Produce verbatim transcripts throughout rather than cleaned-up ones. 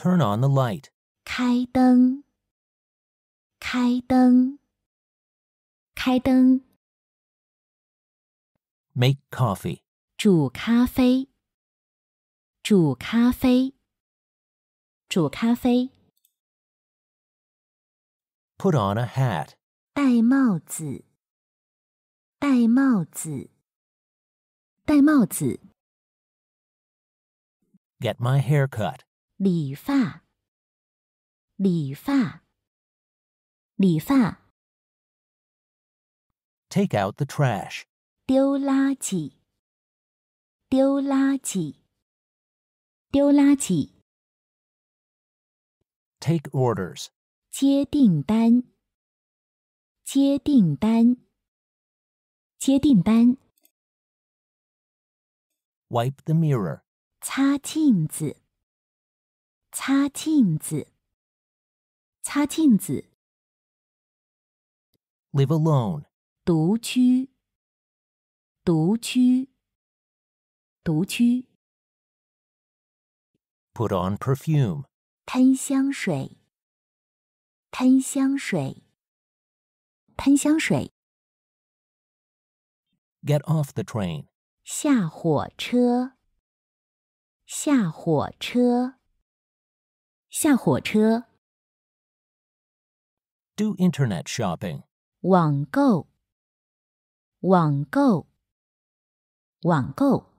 Turn on the light. 开灯，开灯，开灯。 Make coffee. 煮咖啡，煮咖啡，煮咖啡。 Put on a hat. 戴帽子，戴帽子，戴帽子。 Get my hair cut. 理发，理发，理发。 Take out the trash. 丢垃圾，丢垃圾，丢垃圾。 Take orders. 接订单，接订单，接订单。 Wipe the mirror. 擦镜子，擦镜子，擦镜子。 Live alone. 独居，独居，独居。 Put on perfume. 喷香水，喷香水，喷香水。 Get off the train. 下火车，下火车，下火车。 Do internet shopping. 网购，网购，网购。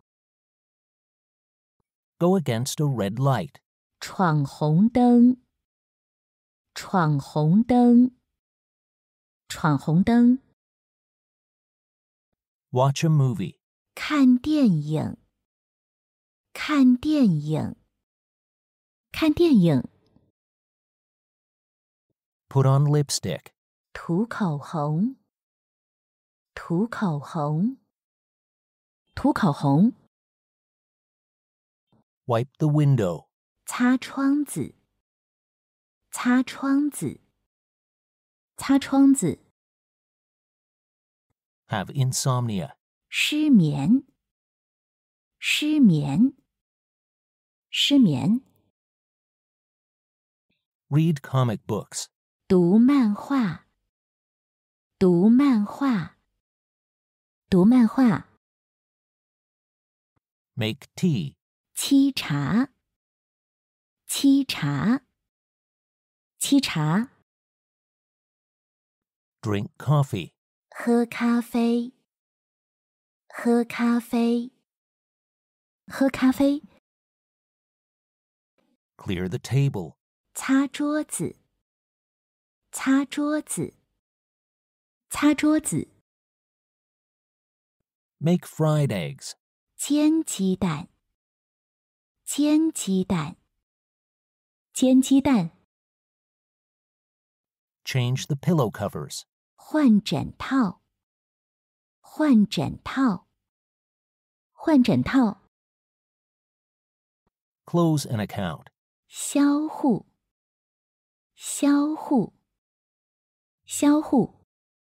Go against a red light. 闯红灯，闯红灯，闯红灯。 Watch a movie. 看电影，看电影，看电影。 Put on lipstick. 涂口红，涂口红，涂口红。 Wipe the window. 擦窗子，擦窗子，擦窗子。 Have insomnia. 失眠，失眠，失眠。 Read comic books. 读漫画，读漫画，读漫画。 Make tea. 沏茶，沏茶，沏茶。 Drink coffee. 喝咖啡，喝咖啡，喝咖啡。 Clear the table. 擦桌子，擦桌子，擦桌子。 Make fried eggs. 煎鸡蛋，煎鸡蛋，煎鸡蛋。 Change the pillow covers. 换枕套，换枕套，换枕套。 Close an account. 销户，销户，销户。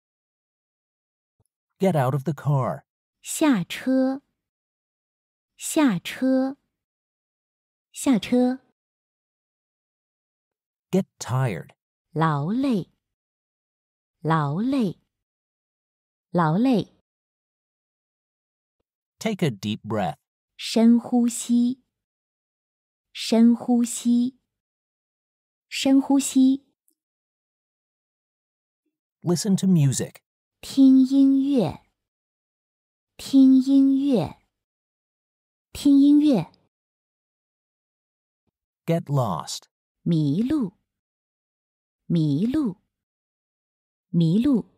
Get out of the car. 下车，下车，下车。 Get tired. 劳累，劳累，劳累。 Take a deep breath. 深呼吸，深呼吸，深呼吸。 Listen to music. 听音乐，听音乐，听音乐。 Get lost. 迷路，迷路，迷路。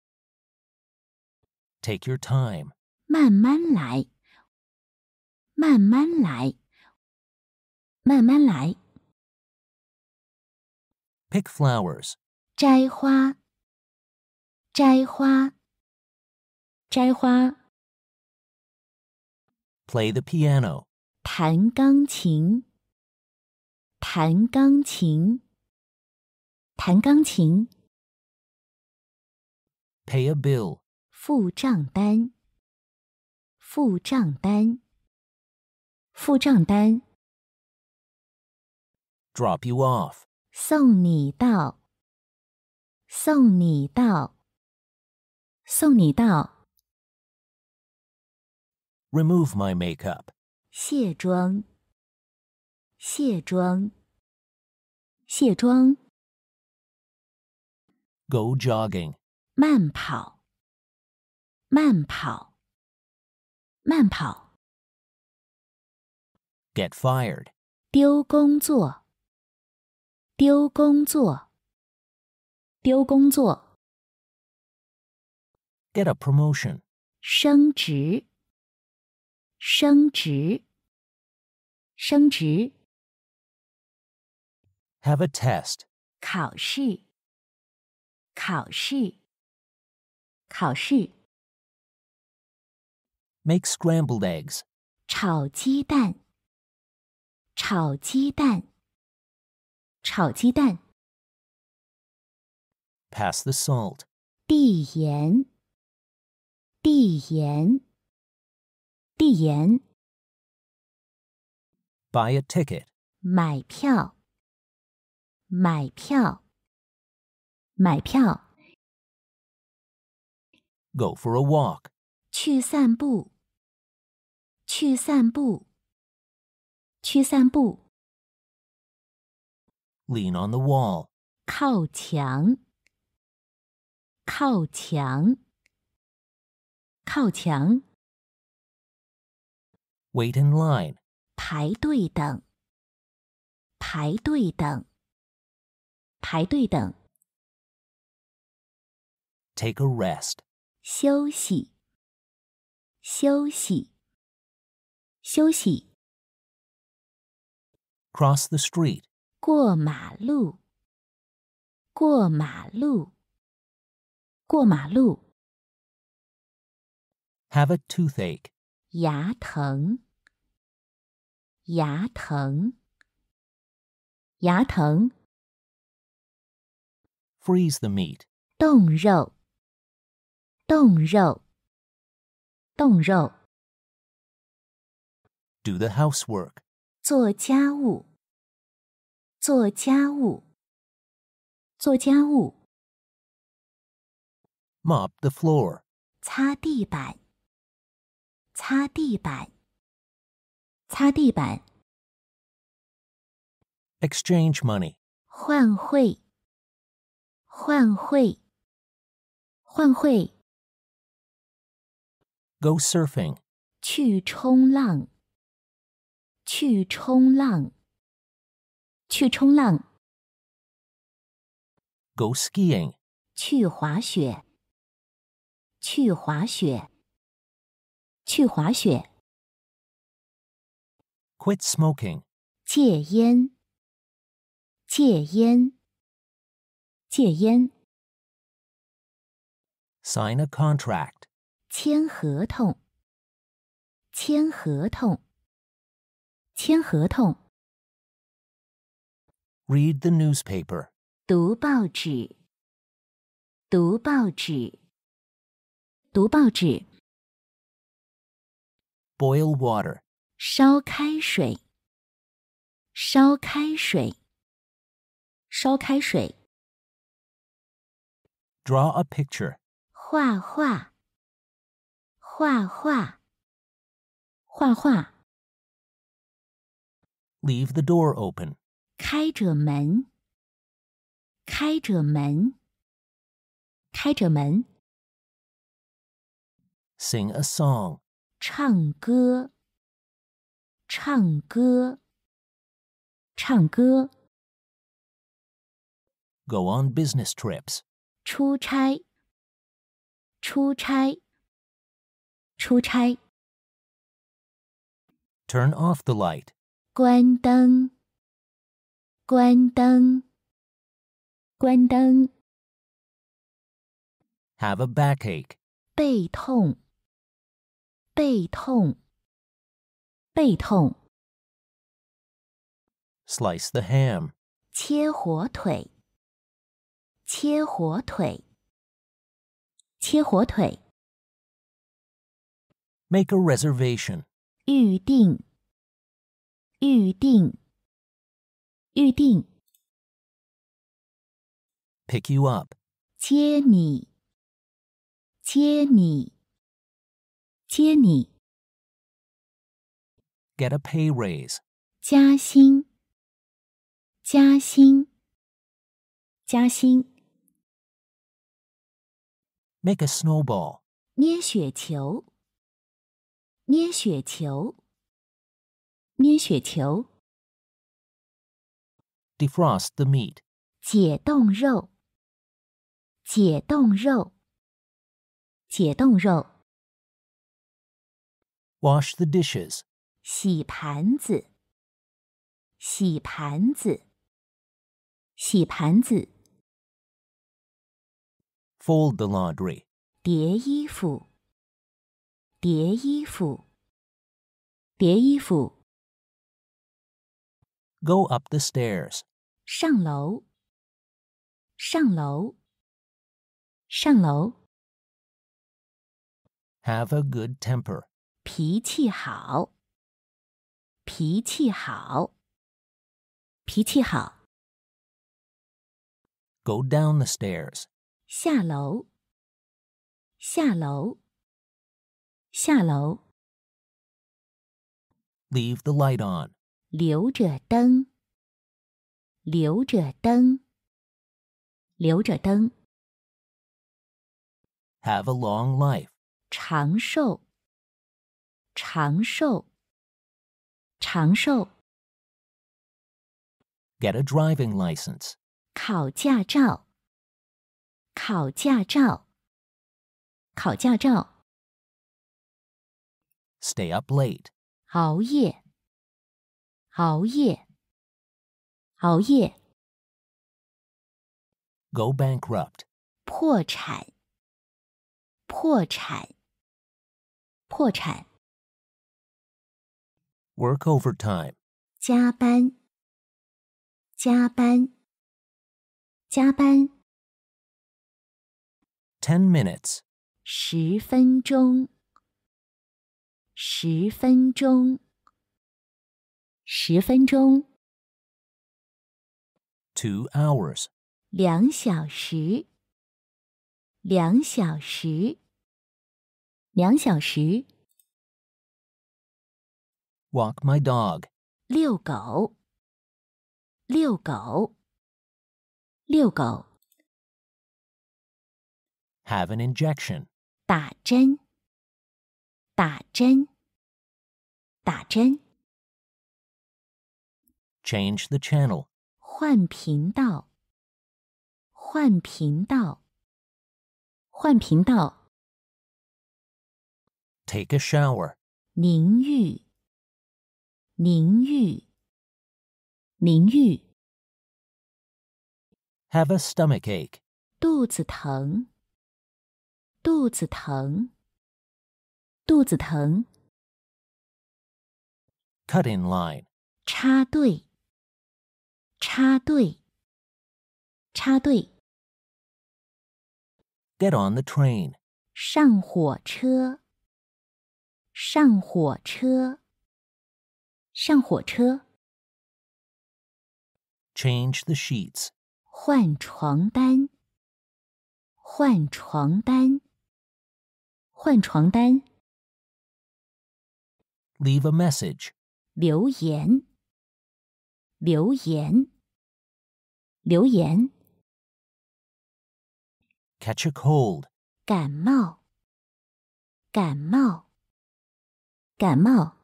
Take your time. 慢慢来，慢慢来，慢慢来。 Pick flowers. 摘花，摘花，摘花。 Play the piano. 弹钢琴，弹钢琴，弹钢琴。 Pay a bill. 付账单，付账单，付账单。 Drop you off. 送你到，送你到，送你到。 Remove my makeup. 卸妆，卸妆，卸妆。 Go jogging. 慢跑，慢跑，慢跑。 Get fired. 丢工作，丢工作，丢工作。 Get a promotion. 升职，升职，升职。 Have a test. 考试，考试，考试。 Make scrambled eggs. 炒鸡蛋，炒鸡蛋，炒鸡蛋。 Pass the salt. 递盐，递盐，递盐。 Buy a ticket. 买票，买票，买票。 Go for a walk. 去散步，去散步，去散步。 Lean on the wall. 靠墙，靠墙，靠墙。 Wait in line. 排队等，排队等，排队等。 Take a rest. 休息，休息，休息。 Cross the street. 过马路，过马路，过马路。 Have a toothache. 牙疼，牙疼，牙疼。 Freeze the meat. 冻肉，冻肉，冻肉。 Do the housework. 做家务，做家务，做家务。 Mop the floor. 擦地板，擦地板，擦地板。 Exchange money. 换汇，换汇，换汇。 Go surfing. 去冲浪，去冲浪，去冲浪。 Go skiing. 去滑雪，去滑雪，去滑雪。 Quit smoking. 戒烟，戒烟，戒烟。 Sign a contract. 签合同，签合同，签合同。 Read the newspaper. 读报纸，读报纸，读报纸。 Boil water. 烧开水，烧开水，烧开水。 Draw a picture. 画画，画画，画画。 Leave the door open. 开着门，开着门，开着门。 Sing a song. 唱歌，唱歌，唱歌。 Go on business trips. 出差，出差，出差。 Turn off the light. 关灯，关灯，关灯。 Have a backache. 背痛，背痛，背痛。 Slice the ham. 切火腿，切火腿，切火腿。 Make a reservation. 预定，预定， 预定， Pick you up. 接你，接你，接你， Get a pay raise. 加薪，加薪，加薪， Make a snowball. 捏雪球，捏雪球，捏雪球， Defrost the meat. 解冻肉，解冻肉，解冻肉， Wash the dishes. 洗盘子，洗盘子，洗盘子， Fold the laundry. 叠衣服，叠衣服，叠衣服， Go up the stairs. 上楼，上楼，上楼， Have a good temper. 脾气好，脾气好，脾气好， Go down the stairs. 下楼，下楼，下楼， Leave the light on. 留着灯，留着灯，留着灯， Have a long life. 长寿，长寿，长寿， Get a driving license. 考驾照，考驾照，考驾照， Stay up late. 熬夜，熬夜，熬夜， Go bankrupt. 破产，破产，破产， Work overtime. 加班，加班，加班， Ten minutes. 十分钟，十分钟，十分钟， Two hours. 两小时，两小时，两小时， Walk my dog. 遛狗，遛狗，遛狗， Have an injection. 打针，打针，打针， Change the channel. 换频道，换频道，换频道， Take a shower. 淋浴，淋浴，淋浴， Have a stomach ache. 肚子疼，肚子疼，肚子疼， Cut in line. 插队，插队，插队， Get on the train. 上火车，上火车，上火车， Change the sheets. 换床单，换床单，换床单， Leave a message. 留言，留言，留言， Catch a cold. 感冒，感冒，感冒，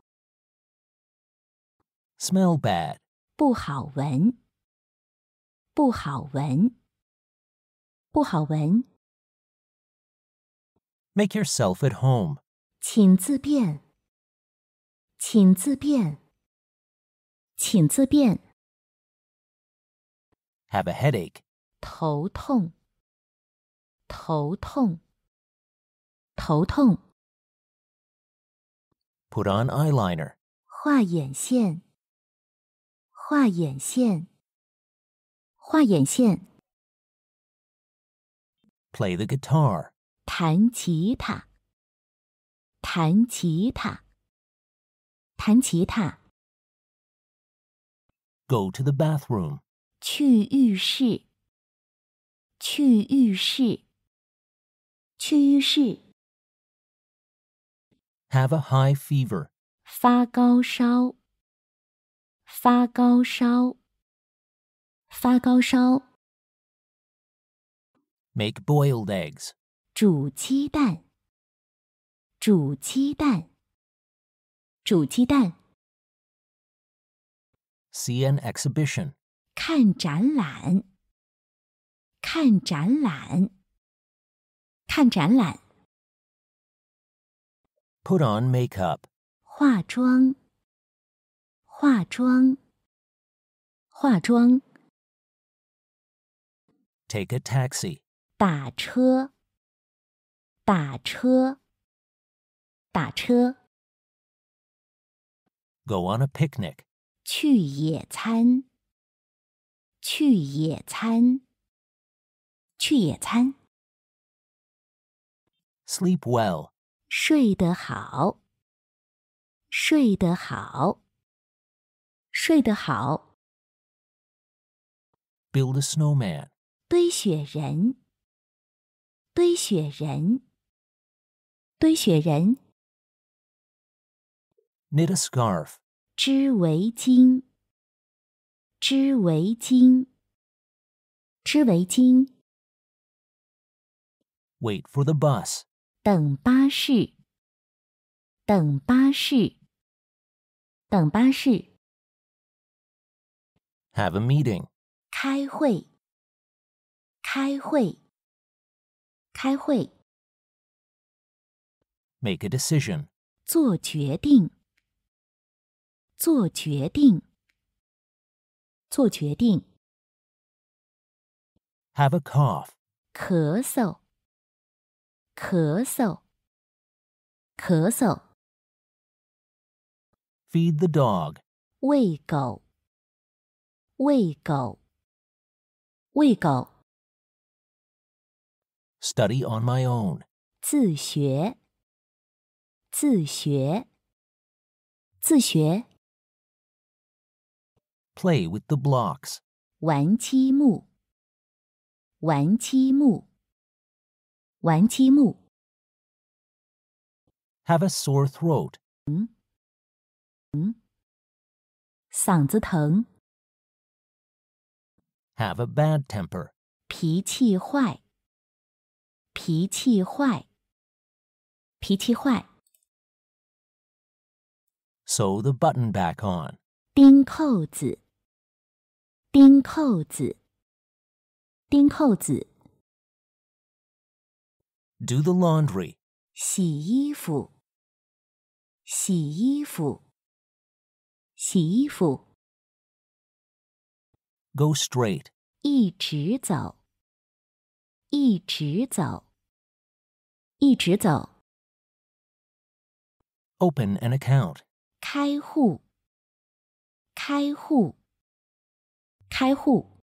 Smell bad. 不好闻，不好闻，不好闻， Make yourself at home. 请自便，请自便，请自便， Have a headache. 头痛，头痛，头痛， Put on eyeliner. 画眼线，画眼线，画眼线， Play the guitar. 弹吉他，弹吉他，弹吉他， Go to the bathroom. 去浴室，去浴室，去浴室。 Have a high fever. 发高烧，发高烧，发高烧。 Make boiled eggs. 煮鸡蛋，煮鸡蛋，煮鸡蛋。 See an exhibition. 看展览，看展览，看展览。 Put on makeup. 化妆，化妆，化妆。 Take a taxi. 打车，打车，打车。 Go on a picnic. 去野餐，去野餐，去野餐。 Sleep well. 睡得好，睡得好，睡得好。 Build a snowman. 堆雪人，堆雪人，堆雪人。 Knit a scarf. 织围巾，织围巾，织围巾。 Wait for the bus. 等巴士，等巴士，等巴士。 Have a meeting. 开会，开会，开会。 Make a decision. 做决定，做决定，做决定。 Have a cough. 咳嗽，咳嗽，咳嗽。 Feed the dog. 喂狗，喂狗，喂狗。 Study on my own. 自学，自学，自学。 Play with the blocks. 玩积木，玩积木，玩积木。 Have a sore throat. 嗓子疼， Have a bad temper. 脾气坏，脾气坏，脾气坏。 Sew the button back on. 钉扣子，钉扣子，钉扣子。 Do the laundry. 洗衣服，洗衣服，洗衣服。 Go straight. 一直走，一直走，一直走。 Open an account. 开户，开户，开户。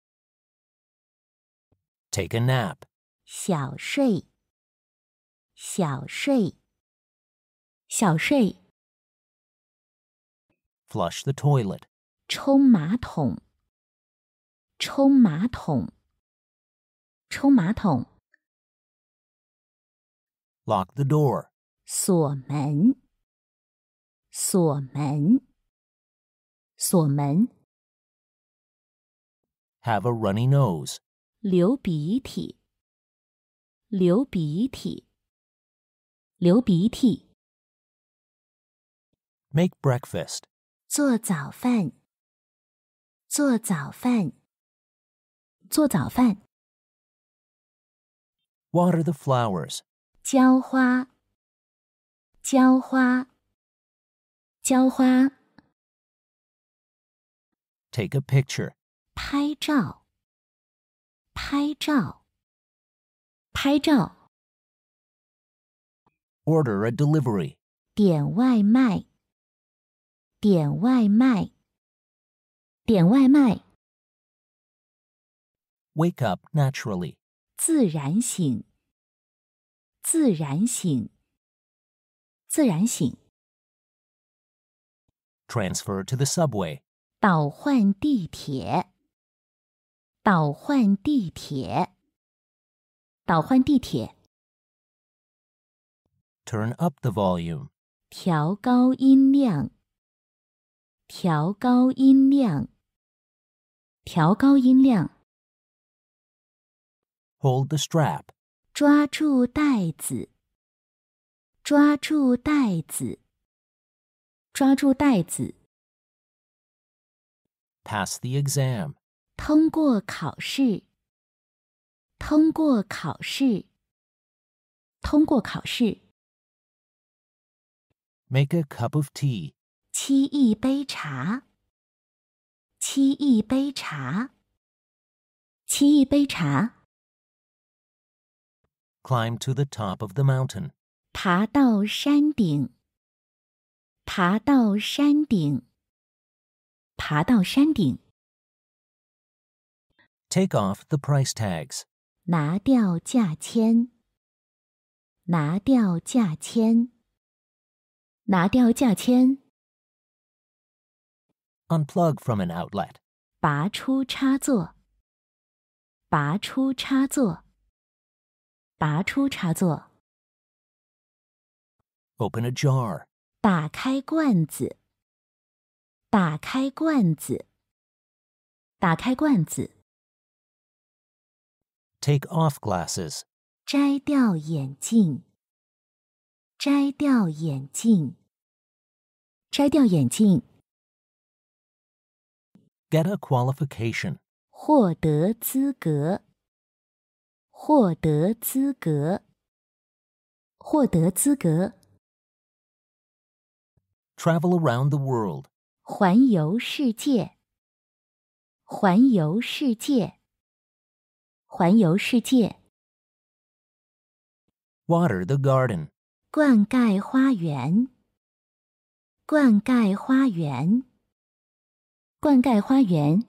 Take a nap. 小睡，小睡，小睡。 Flush the toilet. 冲马桶，冲马桶，冲马桶。 Lock the door. 锁门，锁门，锁门。 Have a runny nose. 流鼻涕，流鼻涕，流鼻涕。 Make breakfast. 做早饭，做早饭，做早饭。 Water the flowers. 浇花，浇花，浇花。 Take a picture. 拍照，拍照，拍照。 Order a delivery. 点外卖，点外卖，点外卖。 Wake up naturally. 自然醒，自然醒，自然醒。 Transfer to the subway. 倒换地铁，倒换地铁，倒换地铁。 Turn up the volume. 调高音量，调高音量，调高音量。 Hold the strap. 抓住带子，抓住带子，抓住带子。 Pass the exam. 通过考试，通过考试，通过考试。 Make a cup of tea. 沏一杯茶，沏一杯茶，沏一杯茶。 Climb to the top of the mountain. 爬到山顶，爬到山顶，爬到山顶。 Take off the price tags. 拿掉价签，拿掉价签，拿掉价签。 Unplug from an outlet. 拔出插座，拔出插座，拔出插座。 Open a jar. 打开罐子，打开罐子，打开罐子。 Take off glasses. 摘掉眼镜，摘掉眼镜，摘掉眼镜。 Get a qualification. 获得资格，获得资格，获得资格。 Travel around the world. 环游世界，环游世界，环游世界。 Water the garden. 灌溉花园，灌溉花园，灌溉花园。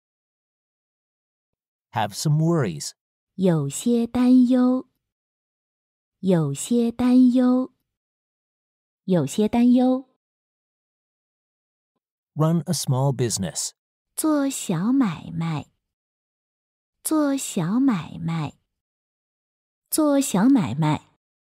Have some worries. 有些担忧，有些担忧，有些担忧。 Run a small business. 做小买卖，做小买卖，做小买卖。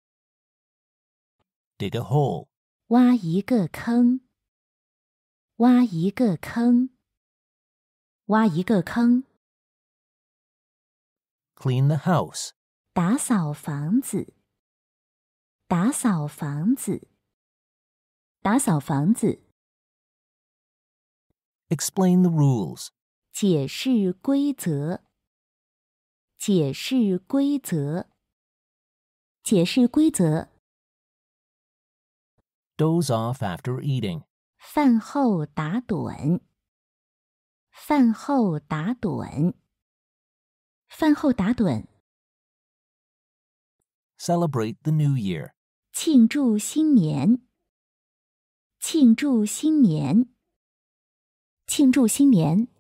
Dig a hole. 挖一个坑，挖一个坑，挖一个坑。 Clean the house. 打扫房子，打扫房子，打扫房子。 Explain the rules. 解释规则，解释规则，解释规则。 Doze off after eating. 饭后打盹，饭后打盹，饭后打盹。 Celebrate the new year. 庆祝新年，庆祝新年，庆祝新年。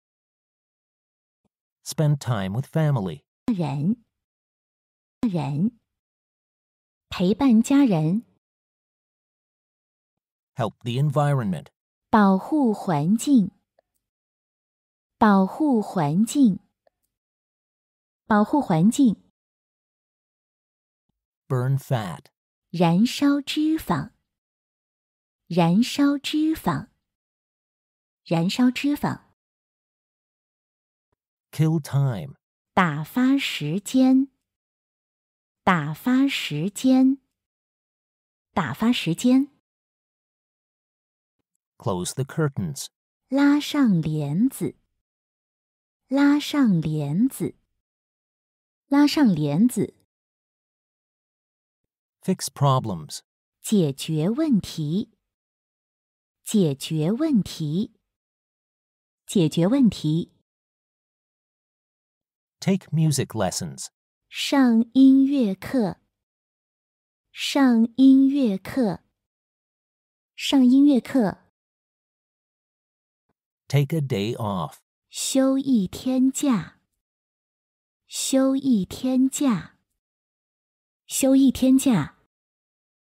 Spend time with family. 人，人，陪伴家人。 Help the environment. 保护环境，保护环境，保护环境。 Burn fat. 燃烧脂肪，燃烧脂肪，燃烧脂肪。 Kill time. 打发时间，打发时间，打发时间。 Close the curtains. 拉上帘子，拉上帘子，拉上帘子。 Fix problems. 解决问题，解决问题，解决问题。 Take music lessons. 上音乐课，上音乐课，上音乐课。 Take a day off. 休一天假，休一天假，休一天假。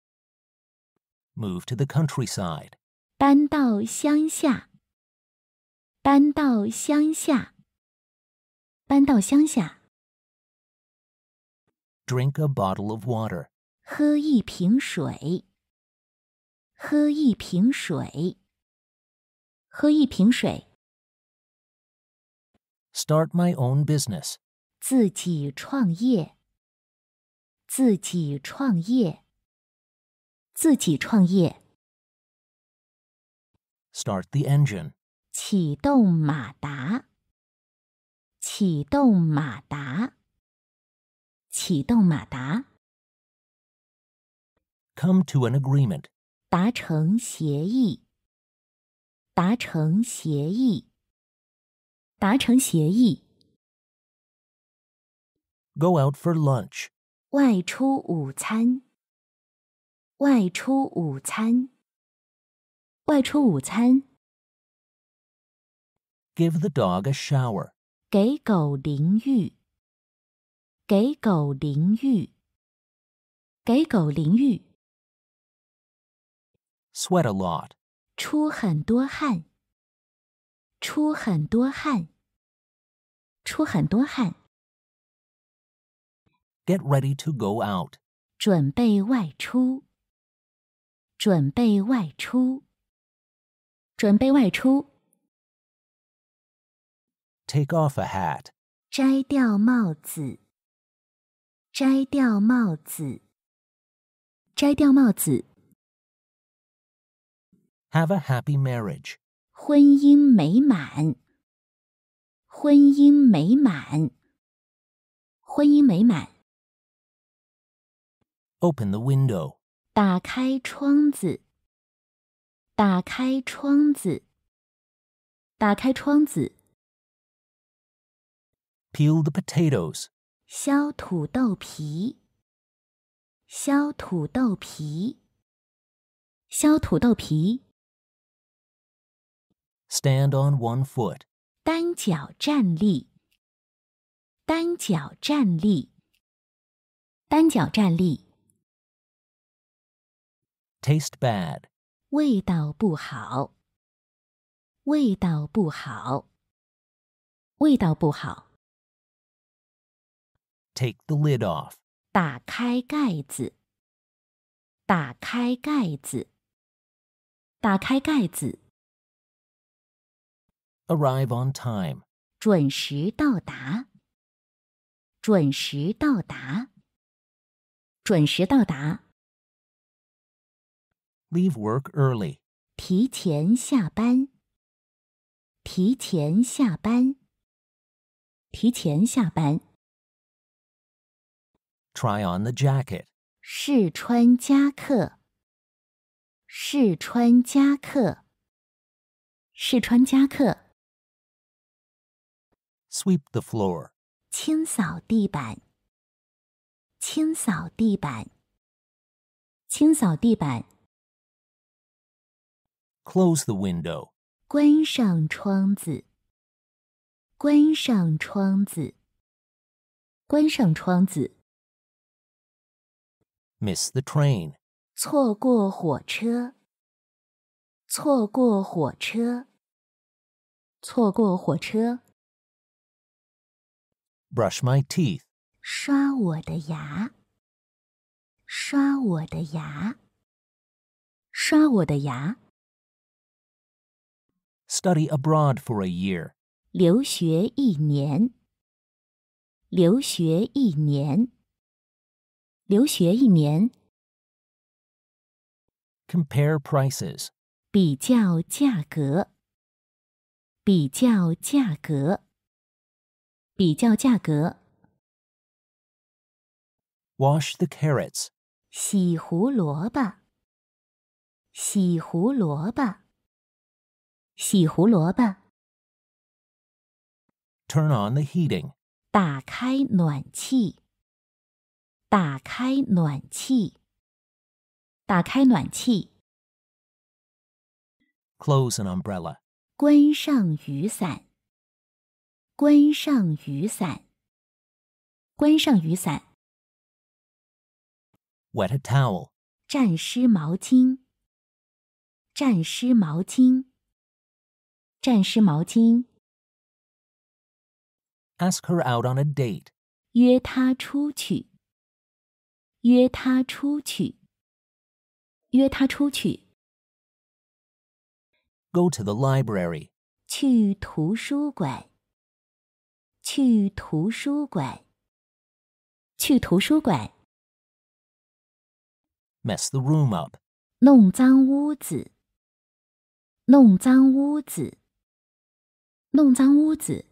Move to the countryside. 搬到乡下， 搬到乡下，搬到乡下。 Drink a bottle of water. 喝一瓶水，喝一瓶水，喝一瓶水。 Start my own business. 自己创业，自己创业，自己创业。 Start the engine. 启动马达，启动马达，启动马达。 Come to an agreement. 达成协议，达成协议，达成协议。 Go out for lunch. 外出午餐，外出午餐，外出午餐。 Give the dog a shower. 给狗淋浴，给狗淋浴，给狗淋浴。 Sweat a lot. 出很多汗，出很多汗，出很多汗。 Get ready to go out. 准备外出，准备外出，准备外出。 Take off a hat. 摘掉帽子，摘掉帽子，摘掉帽子。 Have a happy marriage. 婚姻美满，婚姻美满，婚姻美满。 Open the window. 打开窗子，打开窗子，打开窗子。 Peel the potatoes. 削土豆皮，削土豆皮，削土豆皮。 Stand on one foot. 单脚站立，单脚站立，单脚站立。 Taste bad. 味道不好，味道不好，味道不好。 Take the lid off. 打开盖子，打开盖子，打开盖子。 Arrive on time. 准时到达，准时到达，准时到达。 Leave work early. 提前下班，提前下班，提前下班。 Try on the jacket. 试穿夹克，试穿夹克，试穿夹克。 Sweep the floor. 清扫地板，清扫地板，清扫地板。 Close the window. 关上窗子，关上窗子，关上窗子。 Miss the train. 错过火车，错过火车，错过火车。 Brush my teeth. 刷我的牙，刷我的牙，刷我的牙。 Study abroad for a year. 留学一年，留学一年，留学一年。 Compare prices. 比较价格，比较价格，比较价格。 Wash the carrots. 洗胡萝卜，洗胡萝卜，洗胡萝卜。 Turn on the heating. 打开暖气，打开暖气，打开暖气。 Close an umbrella. 关上雨伞，关上雨伞，关上雨伞。 Wet a towel. 沾湿毛巾，沾湿毛巾， 沾湿毛巾。 Ask her out on a date. 约她出去。约她出去。约她出去。 Go to the library. 去图书馆。去图书馆。去图书馆。 Mess the room up. 弄脏屋子。弄脏屋子。弄脏屋子。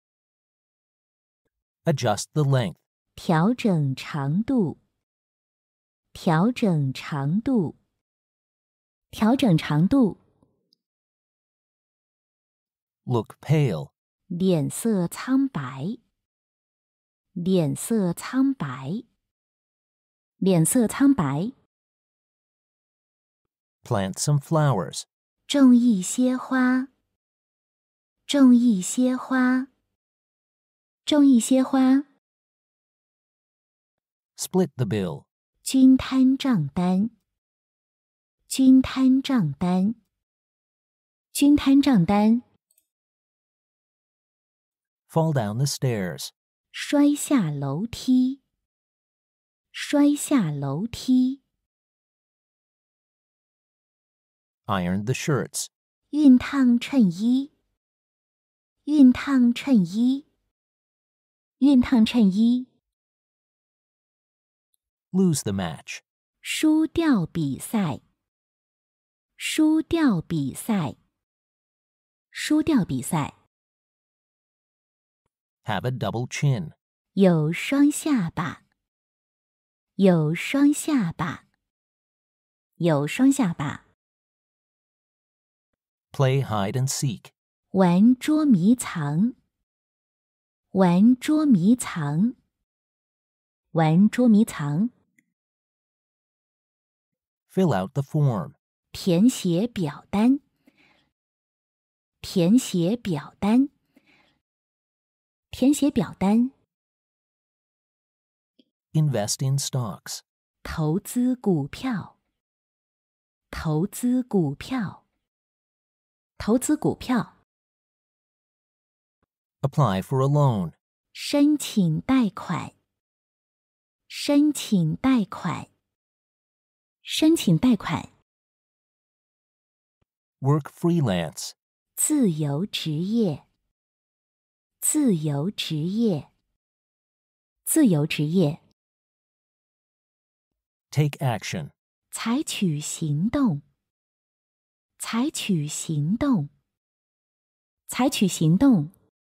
Adjust the length. 调整长度。调整长度。调整长度。 Look pale. 脸色苍白。脸色苍白。脸色苍白。 Plant some flowers. 种一些花。种一些花。种一些花。 Split the bill. 均摊账单。均摊账单。均摊账单。 Fall down the stairs. 摔下楼梯。摔下楼梯。 Iron the shirts. 熨烫衬衣。熨烫衬衣。熨烫衬衣。 Lose the match. 输掉比赛。输掉比赛。输掉比赛。 Have a double chin. 有双下巴。有双下巴。有双下巴。 Play hide and seek. 玩捉迷藏。玩捉迷藏。玩捉迷藏。 Fill out the form. 填写表单。填写表单。填写表单。 Invest in stocks. 投资股票。投资股票。投资股票。 Apply for a loan. 申请贷款。申请贷款。申请贷款。 Work freelance. 自由职业。自由职业。自由职业。 Take action. 采取行动。采取行动。采取行动。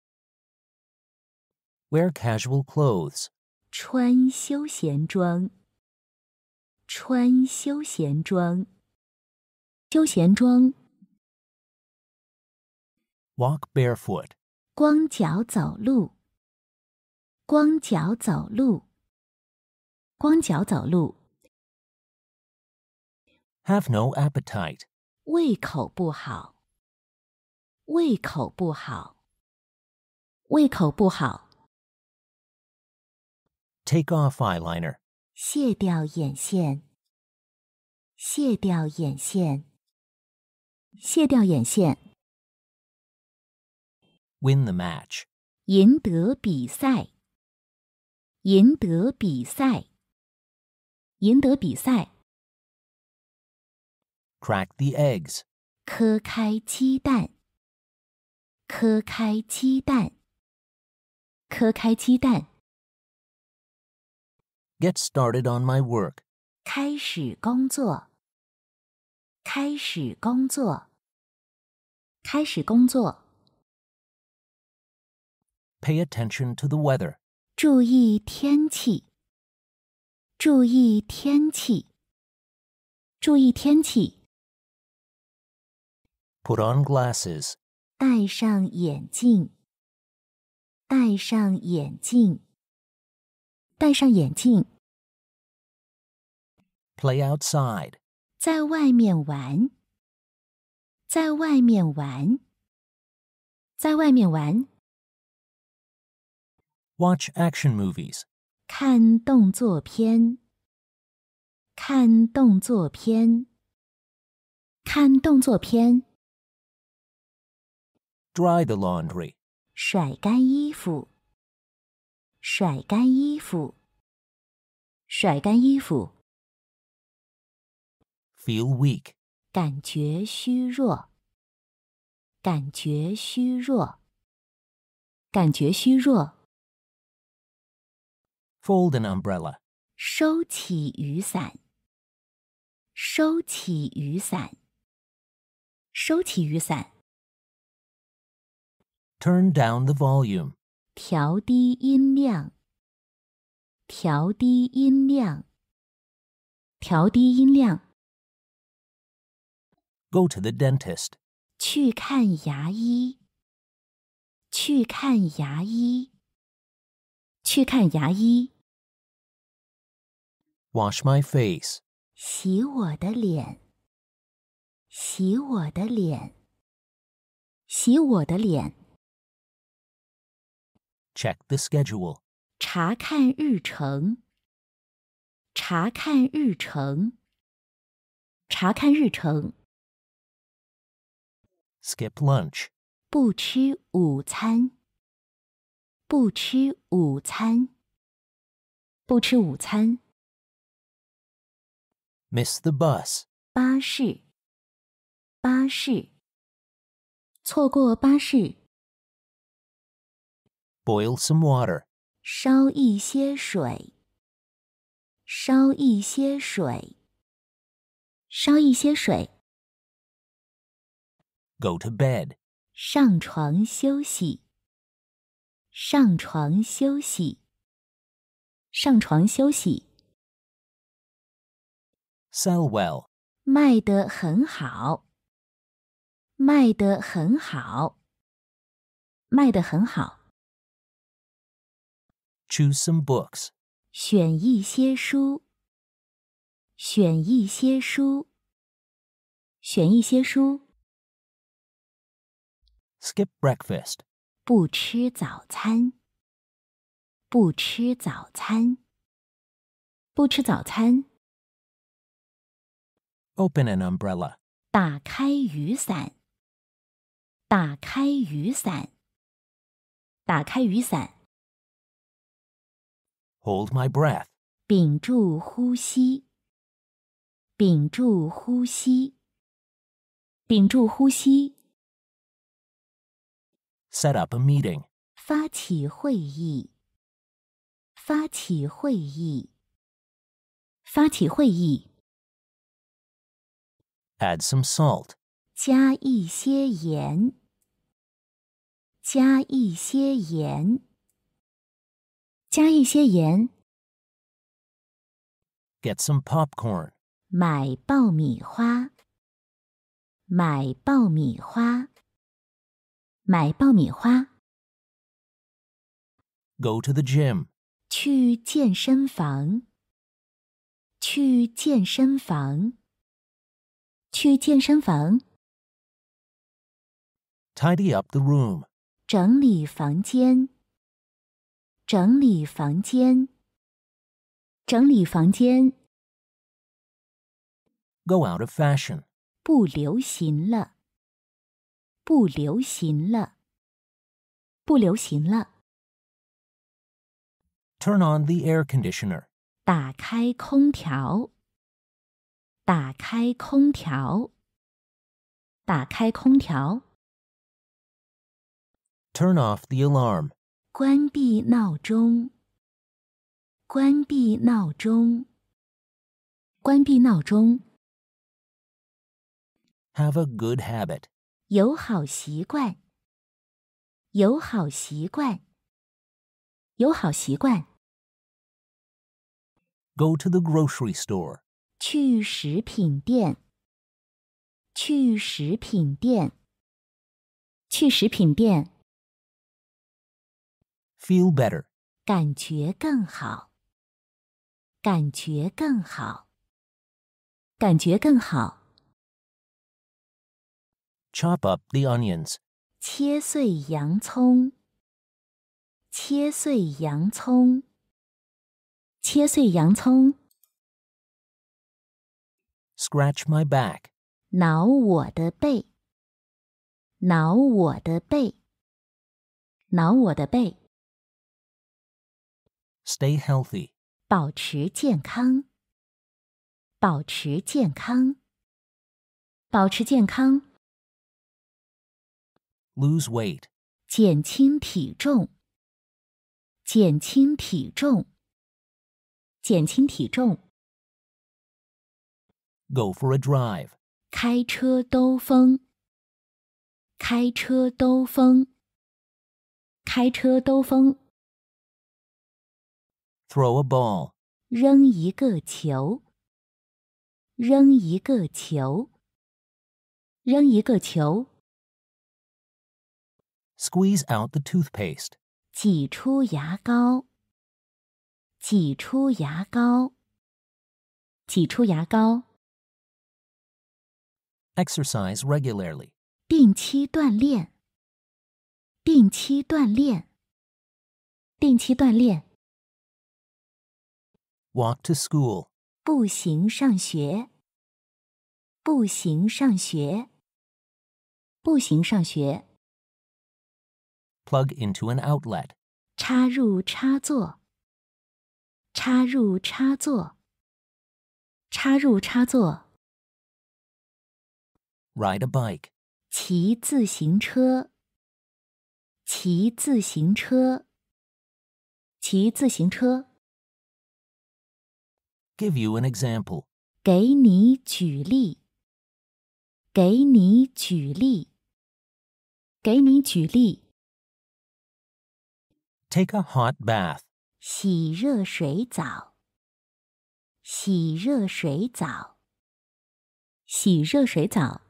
Wear casual clothes. 穿休闲装。穿休闲装。休闲装。 Walk barefoot. 光脚走路。光脚走路。光脚走路。 Have no appetite. 胃口不好。胃口不好。胃口不好。 Take off eyeliner. 卸掉眼线。卸掉眼线。卸掉眼线。 Win the match. 赢得比赛。赢得比赛。赢得比赛。 Crack the eggs. 磕开鸡蛋。磕开鸡蛋。磕开鸡蛋。 Get started on my work. 开始工作。开始工作。开始工作。 Pay attention to the weather. 注意天气。注意天气。注意天气。 Put on glasses. 戴上眼镜。戴上眼镜。戴上眼镜。 Play outside. 在外面玩。在外面玩。在外面玩。 Watch action movies. 看动作片。看动作片。看动作片。 Dry the laundry. 甩干衣服，甩干衣服，甩干衣服。 Feel weak. 感觉虚弱，感觉虚弱，感觉虚弱。 Fold an umbrella. 收起雨伞，收起雨伞，收起雨伞。 Turn down the volume. 调低音量，调低音量，调低音量。 Go to the dentist. 去看牙医，去看牙医，去看牙医。 Wash my face. 洗我的脸，洗我的脸，洗我的脸。 Check the schedule. 查看日程，查看日程，查看日程。 Skip lunch. 不吃午餐，不吃午餐，不吃午餐。 Miss the bus. 巴士，巴士，错过巴士。 Boil some water. 烧一些水，烧一些水，烧一些水。 Go to bed. 上床休息，上床休息，上床休息。 Sell well. 卖得很好，卖得很好，卖得很好。 Choose some books. 选一些书，选一些书，选一些书。 Skip breakfast. 不吃早餐，不吃早餐，不吃早餐。 Open an umbrella. 打开雨伞，打开雨伞，打开雨伞。 Hold my breath. 屏住呼吸，屏住呼吸，屏住呼吸。 Set up a meeting. 发起会议，发起会议，发起会议。 Add some salt. 加一些盐，加一些盐，加一些盐。 Get some popcorn. 买爆米花，买爆米花，买爆米花。 Go to the gym. 去健身房，去健身房，去健身房。 Tidy up the room. 整理房间，整理房间，整理房间。 Go out of fashion. 不流行了，不流行了，不流行了。 Turn on the air conditioner. 打开空调，打开空调，打开空调。 Turn off the alarm. 关闭闹钟，关闭闹钟，关闭闹钟。 Have a good habit. 有好习惯，有好习惯，有好习惯。 Go to the grocery store. 去食品店，去食品店，去食品店。 Feel better. 感觉更好，感觉更好，感觉更好。 Chop up the onions. 切碎洋葱，切碎洋葱，切碎洋葱。 Scratch my back. 挠我的背， 挠我的背，挠我的背。 Stay healthy. 保持健康，保持健康，保持健康。 Lose weight. 减轻体重，减轻体重，减轻体重。 Go for a drive. 开车兜风，开车兜风，开车兜风。 Throw a ball. 扔一个球，扔一个球，扔一个球。 Squeeze out the toothpaste. 挤出牙膏，挤出牙膏，挤出牙膏。 Exercise regularly. 定期锻炼，定期锻炼，定期锻炼。 Walk to school. 步行上学，步行上学，步行上学。 Plug into an outlet. 插入插座，插入插座，插入插座。 Ride a bike. 骑自行车，骑自行车，骑自行车。 Give you an example. 给你举例，给你举例，给你举例。 Take a hot bath. 洗热水澡，洗热水澡，洗热水澡。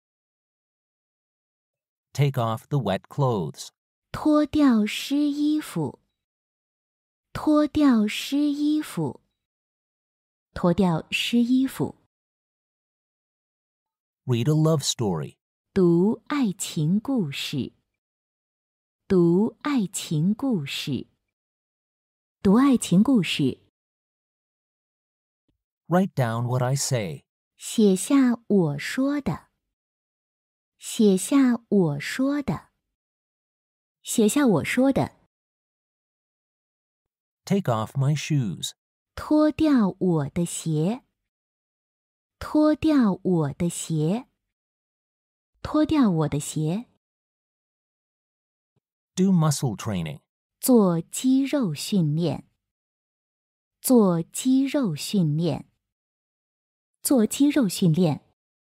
Take off the wet clothes. 脱掉湿衣服，脱掉湿衣服，脱掉湿衣服。 Read a love story. 读爱情故事，读爱情故事，读爱情故事。 Write down what I say. 写下我说的，写下我说的，写下我说的。 Take off my shoes. 脱掉我的鞋，脱掉我的鞋，脱掉我的鞋。 Do muscle training. 做肌肉训练，做肌肉训练，做肌肉训练。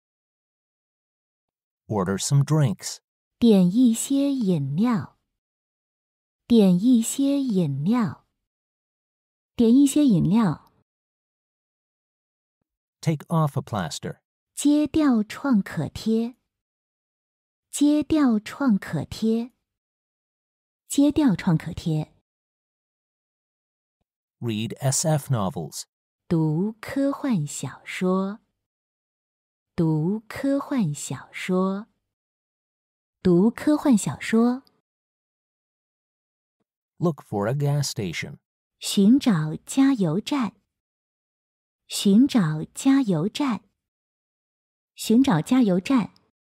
Order some drinks. 点一些饮料，点一些饮料，点一些饮料。 Take off a plaster. 揭掉创可贴，揭掉创可贴，揭掉创可贴。 Read S F novels. 读科幻小说，读科幻小说，读科幻小说。 Look for a gas station. 寻找加油站，寻找加油站，寻找加油站。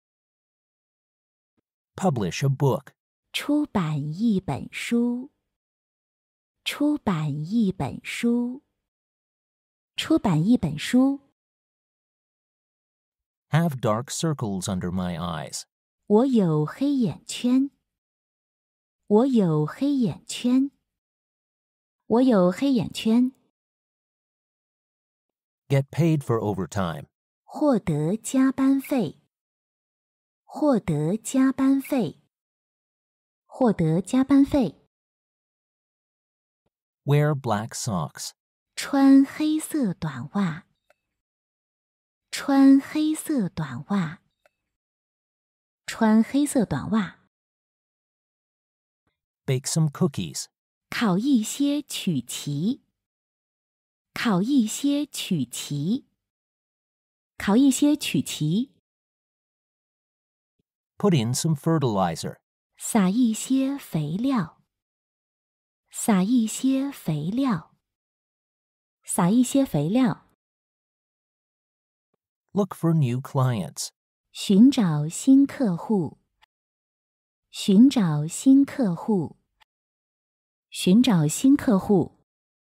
Publish a book. 出版一本书，出版一本书，出版一本书。 Have dark circles under my eyes. 我有黑眼圈，我有黑眼圈，我有黑眼圈。 Get paid for overtime. 获得加班费，获得加班费，获得加班费。 Wear black socks. 穿黑色短袜，穿黑色短袜，穿黑色短袜。 Bake some cookies. 烤一些曲奇，烤一些曲奇，烤一些曲奇。 Put in some fertilizer. 撒一些肥料，撒一些肥料，撒一些肥料。 Look for new clients. 寻找新客户， 寻找新客户，寻找新客户。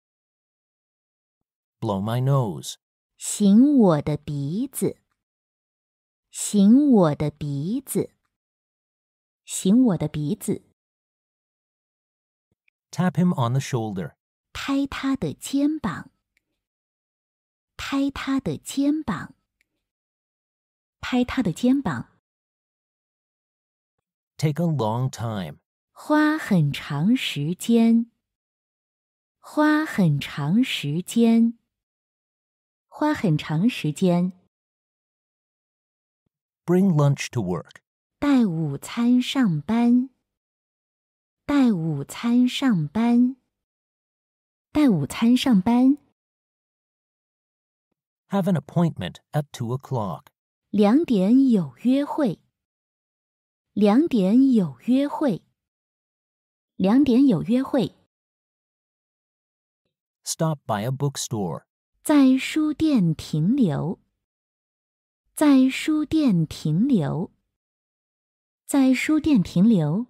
Blow my nose. 擤我的鼻子，擤我的鼻子，擤我的鼻子。 Tap him on the shoulder. 拍他的肩膀，拍他的肩膀，拍他的肩膀。 Take a long time. 花很长时间，花很长时间，花很长时间。 Bring lunch to work. 带午餐上班，带午餐上班，带午餐上班。 Have an appointment at two o'clock. 两点有约会，两点有约会，两点有约会。 Stop by a bookstore. 在书店停留，在书店停留，在书店停留。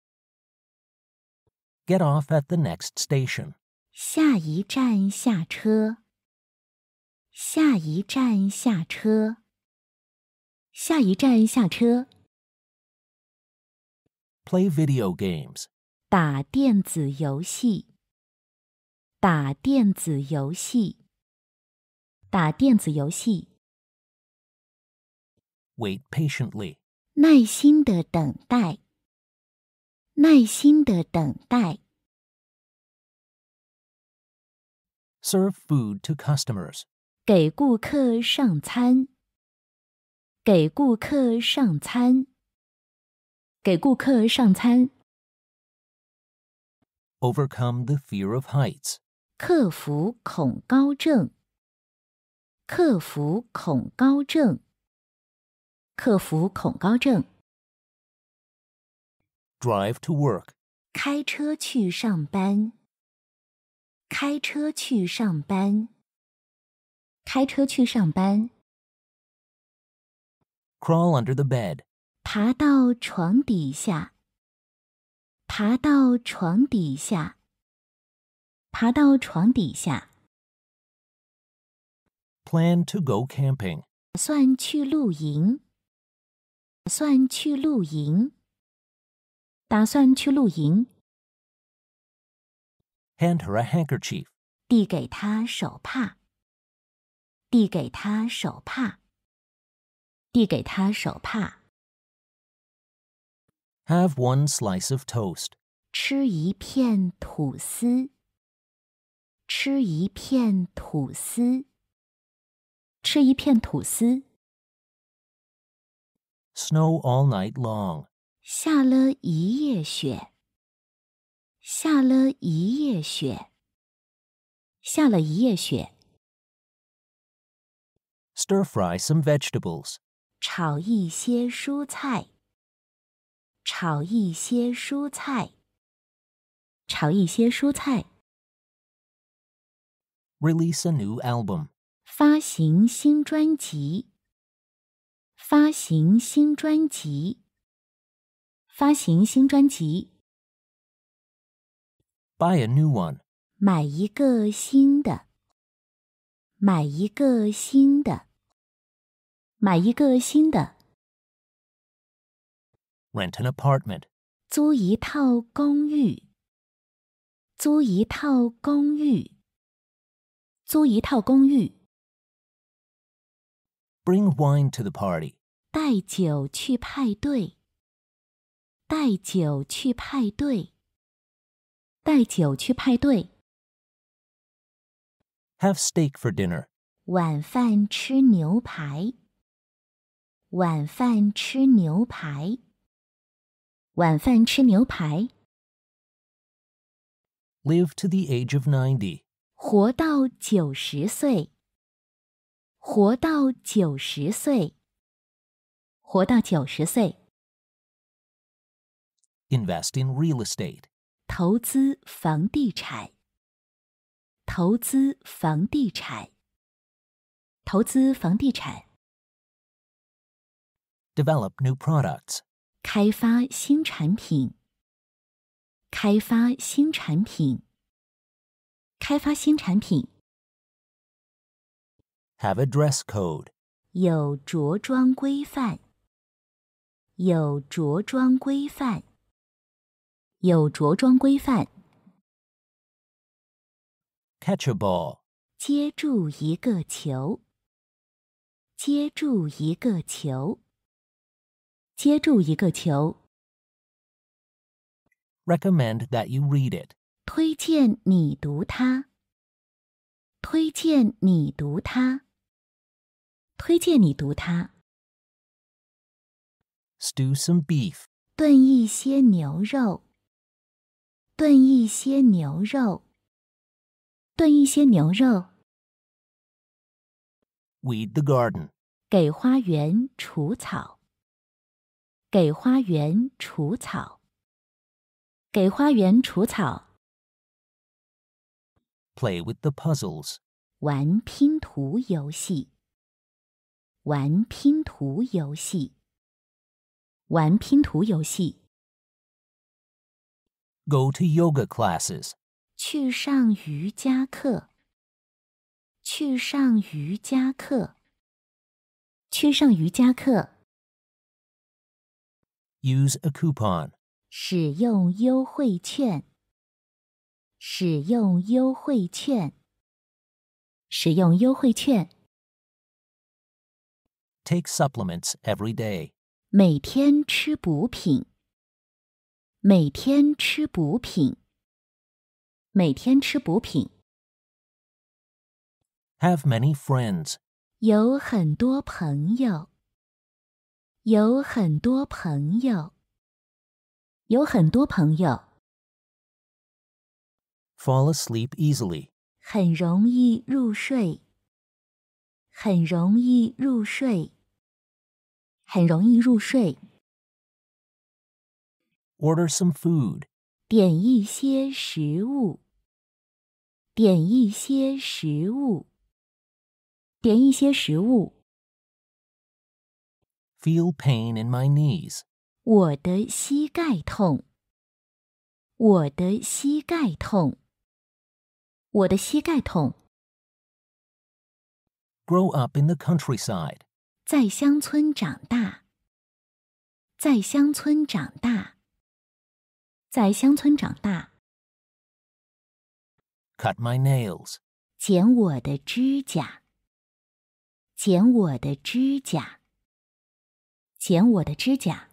Get off at the next station. 下一站下车，下一站下车，下一站下车。 Play video games. 打电子游戏，打电子游戏，打电子游戏。 Wait patiently. 耐心的等待，耐心的等待。 Serve food to customers. 给顾客上餐，给顾客上餐，给顾客上餐。 Overcome the fear of heights. 克服恐高症，克服恐高症，克服恐高症。 Drive to work. 开车去上班，开车去上班，开车去上班。 Crawl under the bed. 爬到床底下，爬到床底下，爬到床底下。 Plan to go camping. 打算去露营，打算去露营，打算去露营。 Hand her a handkerchief. 递给他手帕，递给他手帕，递给他手帕。 Have one slice of toast. 吃一片吐司，吃一片吐司，吃一片吐司。 Snow all night long. 下了一夜雪，下了一夜雪，下了一夜雪。 Stir fry some vegetables. 炒一些蔬菜，炒一些蔬菜，炒一些蔬菜。 Release a new album. 发行新专辑，发行新专辑，发行新专辑。 Buy a new one. 买一个新的，买一个新的，买一个新的。 Rent an apartment. 租一套公寓，租一套公寓，租一套公寓。 Bring wine to the party. 带酒去派对，带酒去派对，带酒去派对。 Have steak for dinner. 晚饭吃牛排，晚饭吃牛排，晚饭吃牛排。 Live to the age of ninety. 活到九十岁，活到九十岁，活到九十岁。 Invest in real estate. 投资房地产，投资房地产，投资房地产。 Develop new products. 开发新产品，开发新产品，开发新产品。 Have a dress code. 有着装规范，有着装规范，有着装规范。 Catch a ball. 接住一个球，接住一个球，接住一个球。 Recommend that you read it. 推荐你读它，推荐你读它，推荐你读它。 Stew some beef. 炖一些牛肉，炖一些牛肉，炖一些牛肉。 Weed the garden. 给花园除草，给花园除草，给花园除草。 Play with the puzzles. 玩拼图游戏，玩拼图游戏，玩拼图游戏。 Go to yoga classes. 去上瑜伽课，去上瑜伽课，去上瑜伽课。 Use a coupon. 使用优惠券，使用优惠券，使用优惠券。 Take supplements every day. 每天吃补品，每天吃补品，每天吃补品。 Have many friends. 有很多朋友，有很多朋友，有很多朋友。 Fall asleep easily. 很容易入睡，很容易入睡，很容易入睡。 Order some food. 点一些食物，点一些食物，点一些食物。 Feel pain in my knees. 我的膝盖痛，我的膝盖痛，我的膝盖痛。 Grow up in the countryside. 在乡村长大，在乡村长大，在乡村长大。 Cut my nails. 剪我的指甲，剪我的指甲，剪我的指甲。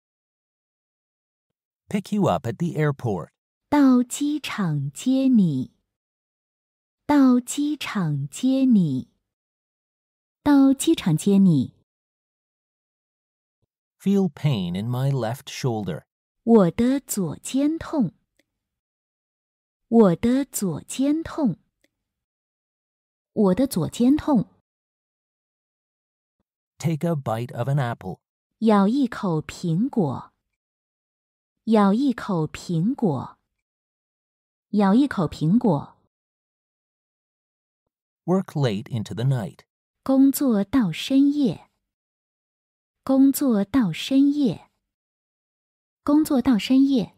Pick you up at the airport. 到机场接你，到机场接你，到机场接你。 Feel pain in my left shoulder. 我的左肩痛，我的左肩痛，我的左肩痛。 Take a bite of an apple. 咬一口苹果，咬一口苹果，咬一口苹果。 Work late into the night. 工作到深夜，工作到深夜，工作到深夜。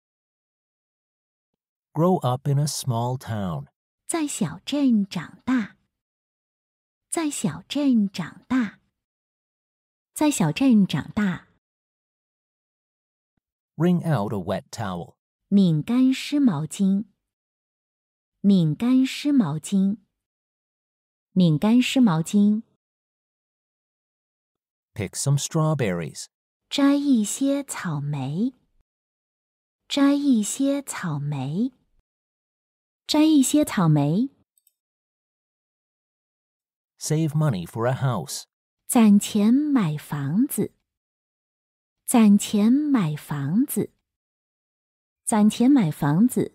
Grow up in a small town. 在小镇长大，在小镇长大，在小镇长大。 Wring out a wet towel. 拧干湿毛巾，拧干湿毛巾，拧干湿毛巾。 Pick some strawberries. 摘一些草莓，摘一些草莓，摘一些草莓。 Save money for a house. 攒钱买房子，攒钱买房子，攒钱买房子。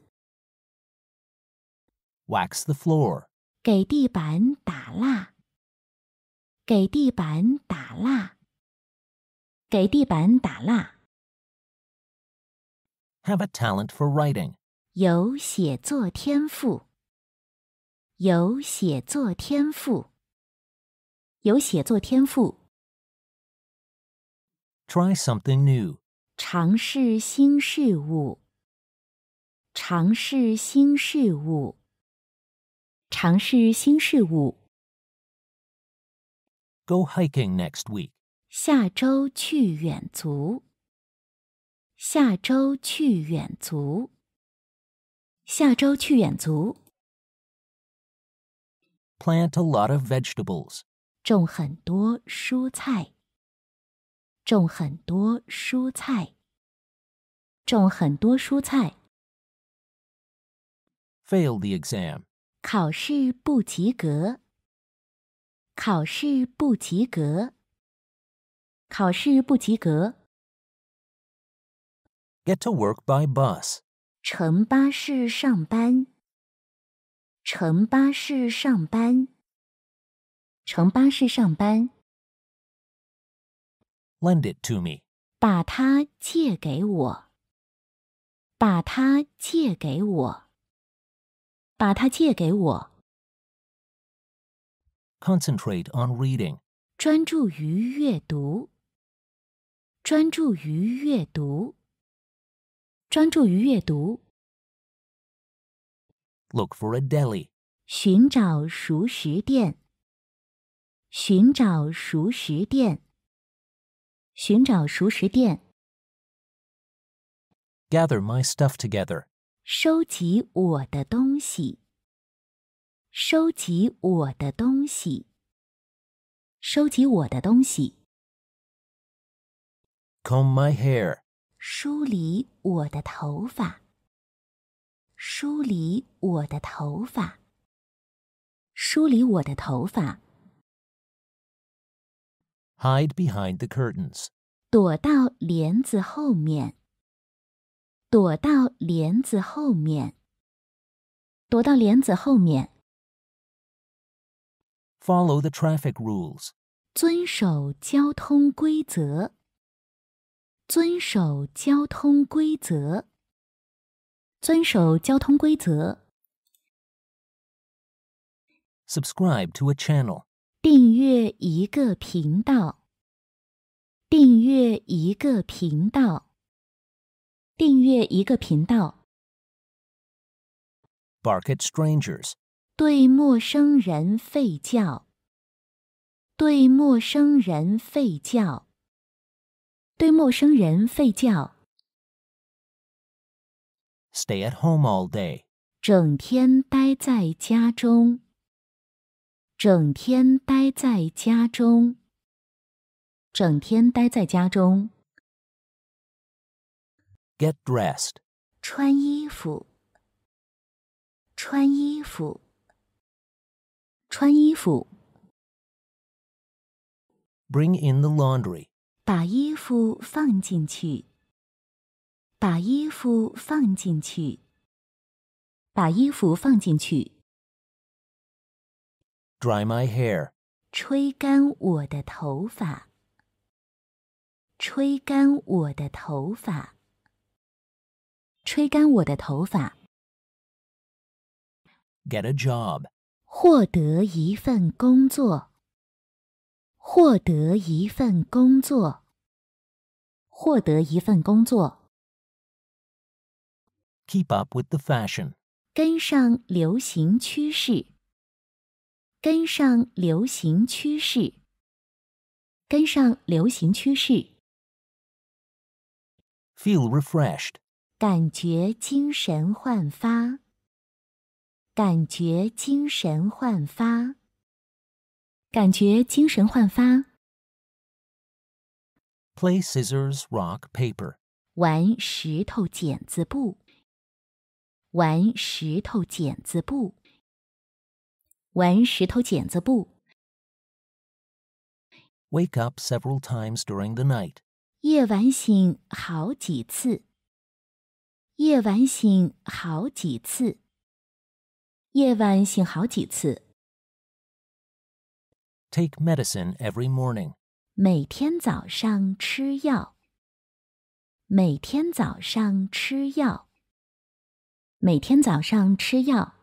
Wax the floor. 给地板打蜡，给地板打蜡，给地板打蜡。 Have a talent for writing. 有写作天赋，有写作天赋，有写作天赋。 Try something new. 尝试新事物，尝试新事物，尝试新事物。 Go hiking next week. 下周去远足，下周去远足，下周去远足。 Plant a lot of vegetables. 种很多蔬菜，种很多蔬菜，种很多蔬菜。 Fail the exam. 考试不及格，考试不及格，考试不及格。 Get to work by bus. 乘巴士上班，乘巴士上班，乘巴士上班。 Lend it to me. 把它借给我，把它借给我，把它借给我。 Concentrate on reading. 专注于阅读，专注于阅读，专注于阅读。 Look for a deli. 寻找熟食店，寻找熟食店，寻找熟食店。 Gather my stuff together. 收集我的东西，收集我的东西，收集我的东西。 Comb my hair. 梳理我的头发，梳理我的头发，梳理我的头发。 Hide behind the curtains. 躲到帘子后面，躲到帘子后面，躲到帘子后面。 Follow the traffic rules. 遵守交通规则，遵守交通规则，遵守交通规则。 Subscribe to a channel. 订阅一个频道，订阅一个频道，订阅一个频道。 Bark at strangers. 对陌生人吠叫，对陌生人吠叫，对陌生人吠叫。 Stay at home all day. 整天待在家中，整天待在家中，整天待在家中。 Get dressed. 穿衣服，穿衣服，穿衣服。 Bring in the laundry. 把衣服放进去，把衣服放进去，把衣服放进去。 Dry my hair. 吹干我的头发，吹干我的头发，吹干我的头发。 Get a job. 获得一份工作，获得一份工作，获得一份工作。 Keep up with the fashion. 跟上流行趋势，跟上流行趋势，跟上流行趋势。 Feel refreshed. 感觉精神焕发，感觉精神焕发，感觉精神焕发。 Play scissors, rock, paper. 玩石头剪子布，玩石头剪子布，玩石头剪子布。 Wake up several times during the night. 夜晚醒好几次，夜晚醒好几次，夜晚醒好几次。 Take medicine every morning. 每天早上吃药，每天早上吃药，每天早上吃药。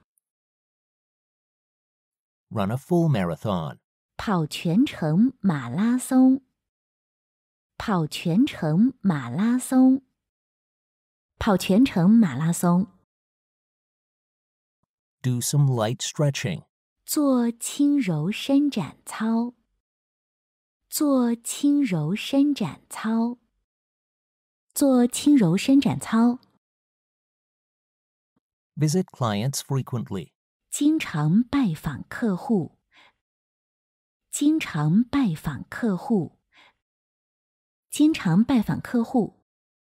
Run a full marathon. 跑全程马拉松， 跑全程马拉松，跑全程马拉松。 Do some light stretching. 做轻柔伸展操，做轻柔伸展操，做轻柔伸展操。 Visit clients frequently. 经常拜访客户，经常拜访客户，经常拜访客户。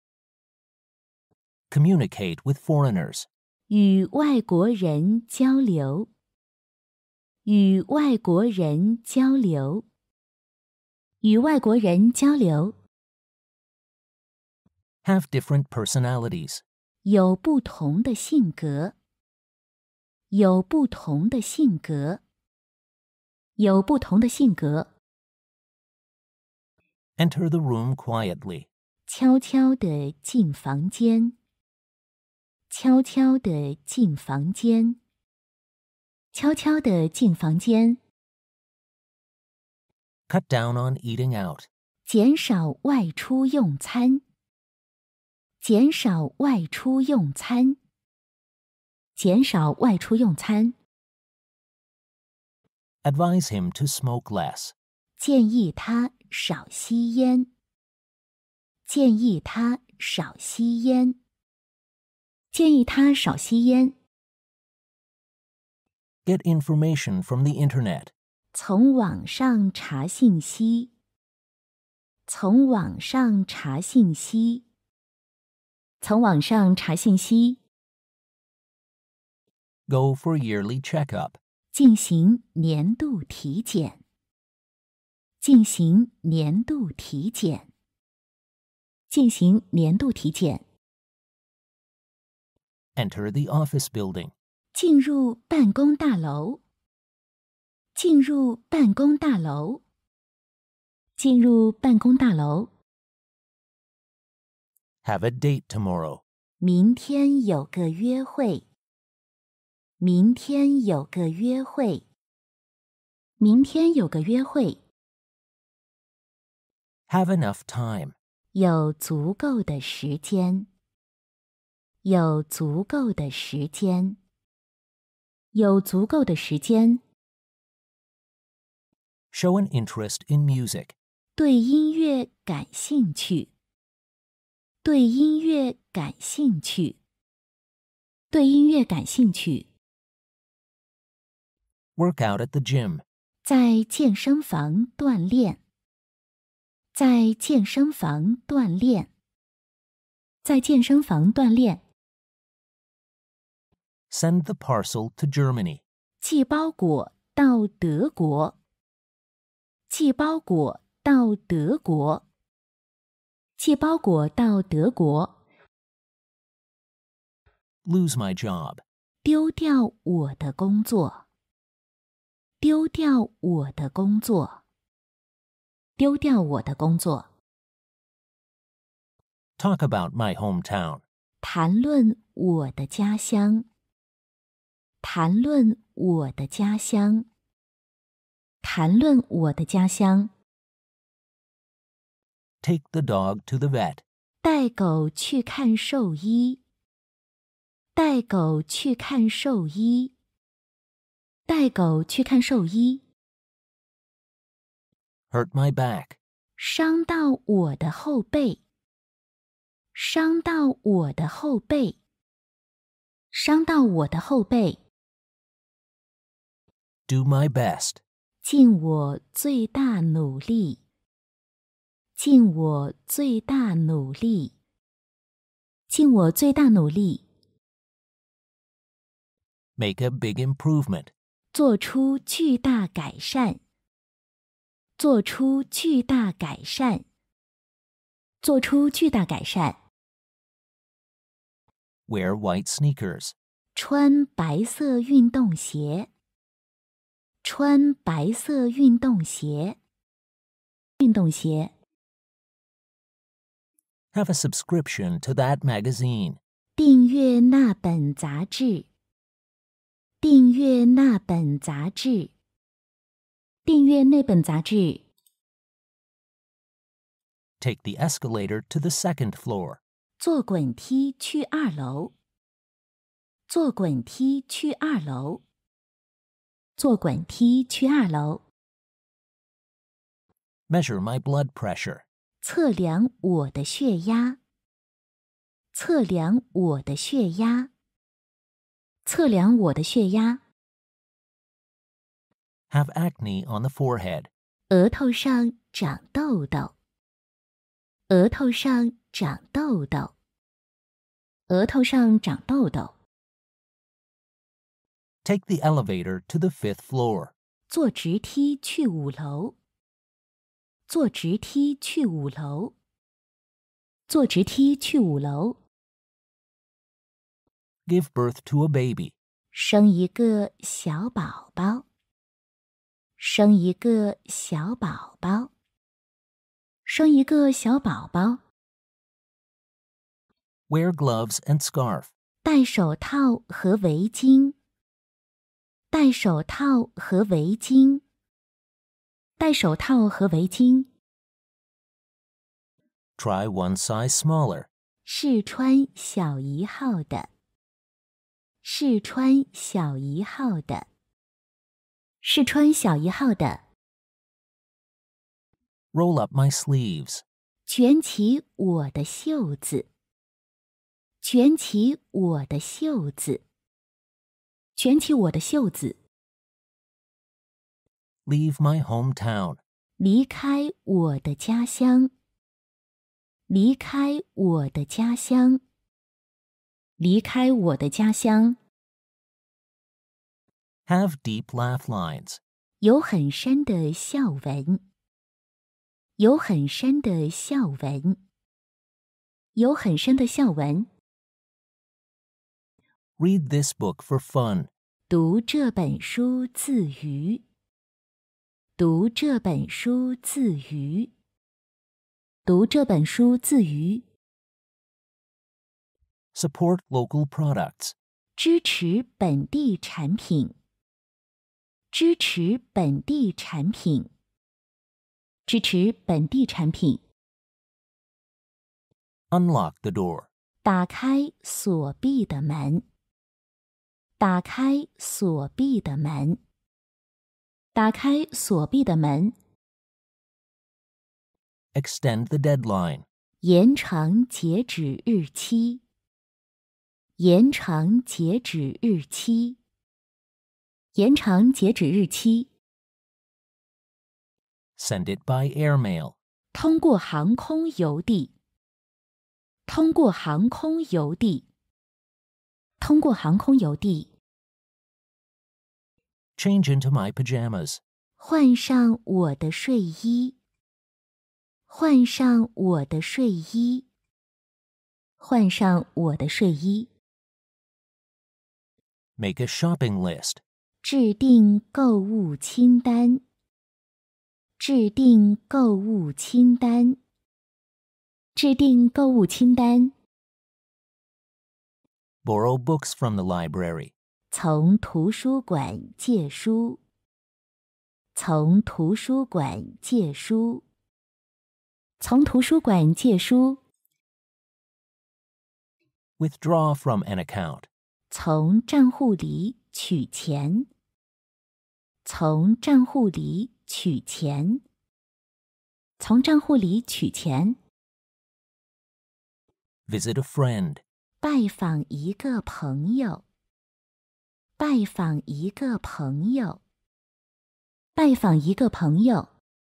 Communicate with foreigners. 与外国人交流，与外国人交流，与外国人交流。 Have different personalities. 有不同的性格，有不同的性格，有不同的性格。 Enter the room quietly. 悄悄地进房间，悄悄地进房间，悄悄地进房间。 Cut down on eating out. 减少外出用餐，减少外出用餐，减少外出用餐。 Advise him to smoke less. 建议他少吸烟，建议他少吸烟，建议他少吸烟。 Get information from the internet. 从网上查信息，从网上查信息，从网上查信息。 Go for yearly checkup. 进行年度体检，进行年度体检，进行年度体检。 Enter the office building. 进入办公大楼，进入办公大楼，进入办公大楼。 Have a date tomorrow. 明天有个约会，明天有个约会，明天有个约会。 Have enough time. 有足够的时间，有足够的时间，有足够的时间。 Show an interest in music. 对音乐感兴趣，对音乐感兴趣，对音乐感兴趣。 Work out at the gym. 在健身房锻炼，在健身房锻炼，在健身房锻炼。 Send the parcel to Germany. 寄包裹到德国，寄包裹到德国，寄包裹到德国。 Lose my job. 丢掉我的工作，丢掉我的工作，丢掉我的工作。 Talk about my hometown. 谈论我的家乡，谈论我的家乡，谈论我的家乡。 Take the dog to the vet. 带狗去看兽医，带狗去看兽医，带狗去看兽医。 Hurt my back. 伤到我的后背，伤到我的后背，伤到我的后背。 Do my best. 尽我最大努力，尽我最大努力，尽我最大努力。 Make a big improvement. 做出巨大改善，做出巨大改善，做出巨大改善。 Wear white sneakers. 穿白色运动鞋，穿白色运动鞋，运动鞋。 Have a subscription to that magazine. 订阅那本杂志，订阅那本杂志，订阅那本杂志。 Take the escalator to the second floor. 坐滚梯去二楼。坐滚梯去二楼。坐滚梯去二楼。 Measure my blood pressure. 测量我的血压。测量我的血压。测量我的血压。 Have acne on the forehead. 额头上长痘痘。额头上长痘痘。额头上长痘痘。 Take the elevator to the fifth floor. 坐直梯去五楼。坐直梯去五楼。坐直梯去五楼。 Give birth to a baby. 生一个小宝宝。生一个小宝宝。生一个小宝宝。 Wear gloves and scarf. 戴手套和围巾。戴手套和围巾。戴手套和围巾。 Try one size smaller. 试穿小一号的。试穿小一号的。试穿小一号的。 Roll up my sleeves. 卷起我的袖子。卷起我的袖子。卷起我的袖子。 Leave my hometown. 离开我的家乡。离开我的家乡。离开我的家乡。 Have deep laugh lines. 有很深的笑纹。有很深的笑纹。有很深的笑纹。 Read this book for fun. 读这本书自娱。读这本书自娱。读这本书自娱。 Support local products. 支持本地产品。支持本地产品。支持本地产品。 Unlock the door. 打开锁闭的门。打开锁闭的门。打开锁闭的门。 Extend the deadline. 延长截止日期。延长截止日期。延长截止日期。 Send it by airmail. 通过航空邮递。通过航空邮递。通过航空邮递。 Change into my pajamas. 换上我的睡衣。换上我的睡衣。换上我的睡衣。 Make a shopping list. 制定购物清单。制定购物清单。制定购物清单。 Borrow books from the library. 从图书馆借书。从图书馆借书。从图书馆借书。 Withdraw from an account. 从账户里取钱。从账户里取钱。从账户里取钱。 Visit a friend. 拜访一个朋友。拜访一个朋友。拜访一个朋友。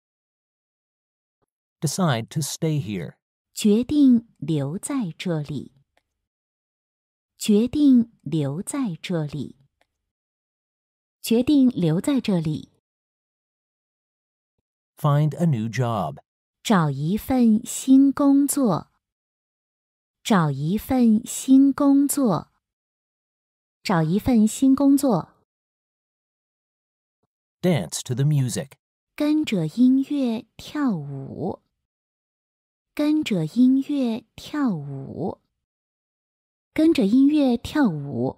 Decide to stay here. 决定留在这里。决定留在这里。决定留在这里。 Find a new job. 找一份新工作。找一份新工作。找一份新工作。 Dance to the music. 跟着音乐跳舞。跟着音乐跳舞。跟着音乐跳舞。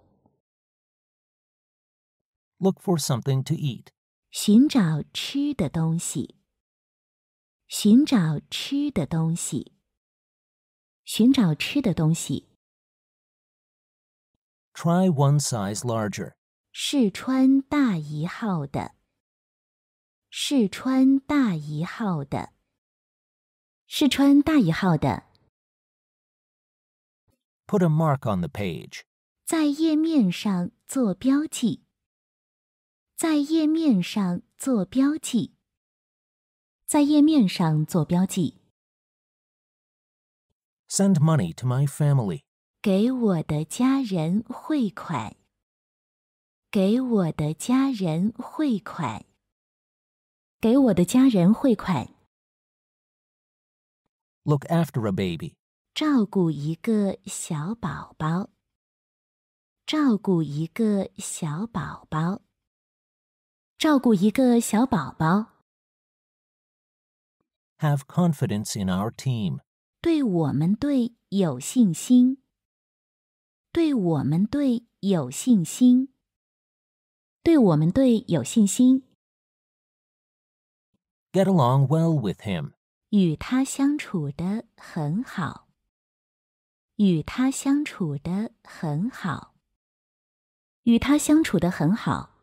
Look for something to eat. 寻找吃的东西。 寻找吃的东西，寻找吃的东西。 Try one size larger. 试穿大一号的，试穿大一号的，试穿大一号的。 Put a mark on the page. 在页面上做标记，在页面上做标记，在页面上做标记。 Send money to my family. 给我的家人汇款，给我的家人汇款，给我的家人汇款。 Look after a baby. 照顾一个小宝宝，照顾一个小宝宝，照顾一个小宝宝。 Have confidence in our team. 对我们队有信心，对我们队有信心，对我们队有信心。 Get along well with him. 与他相处得很好，与他相处得很好，与他相处得很好。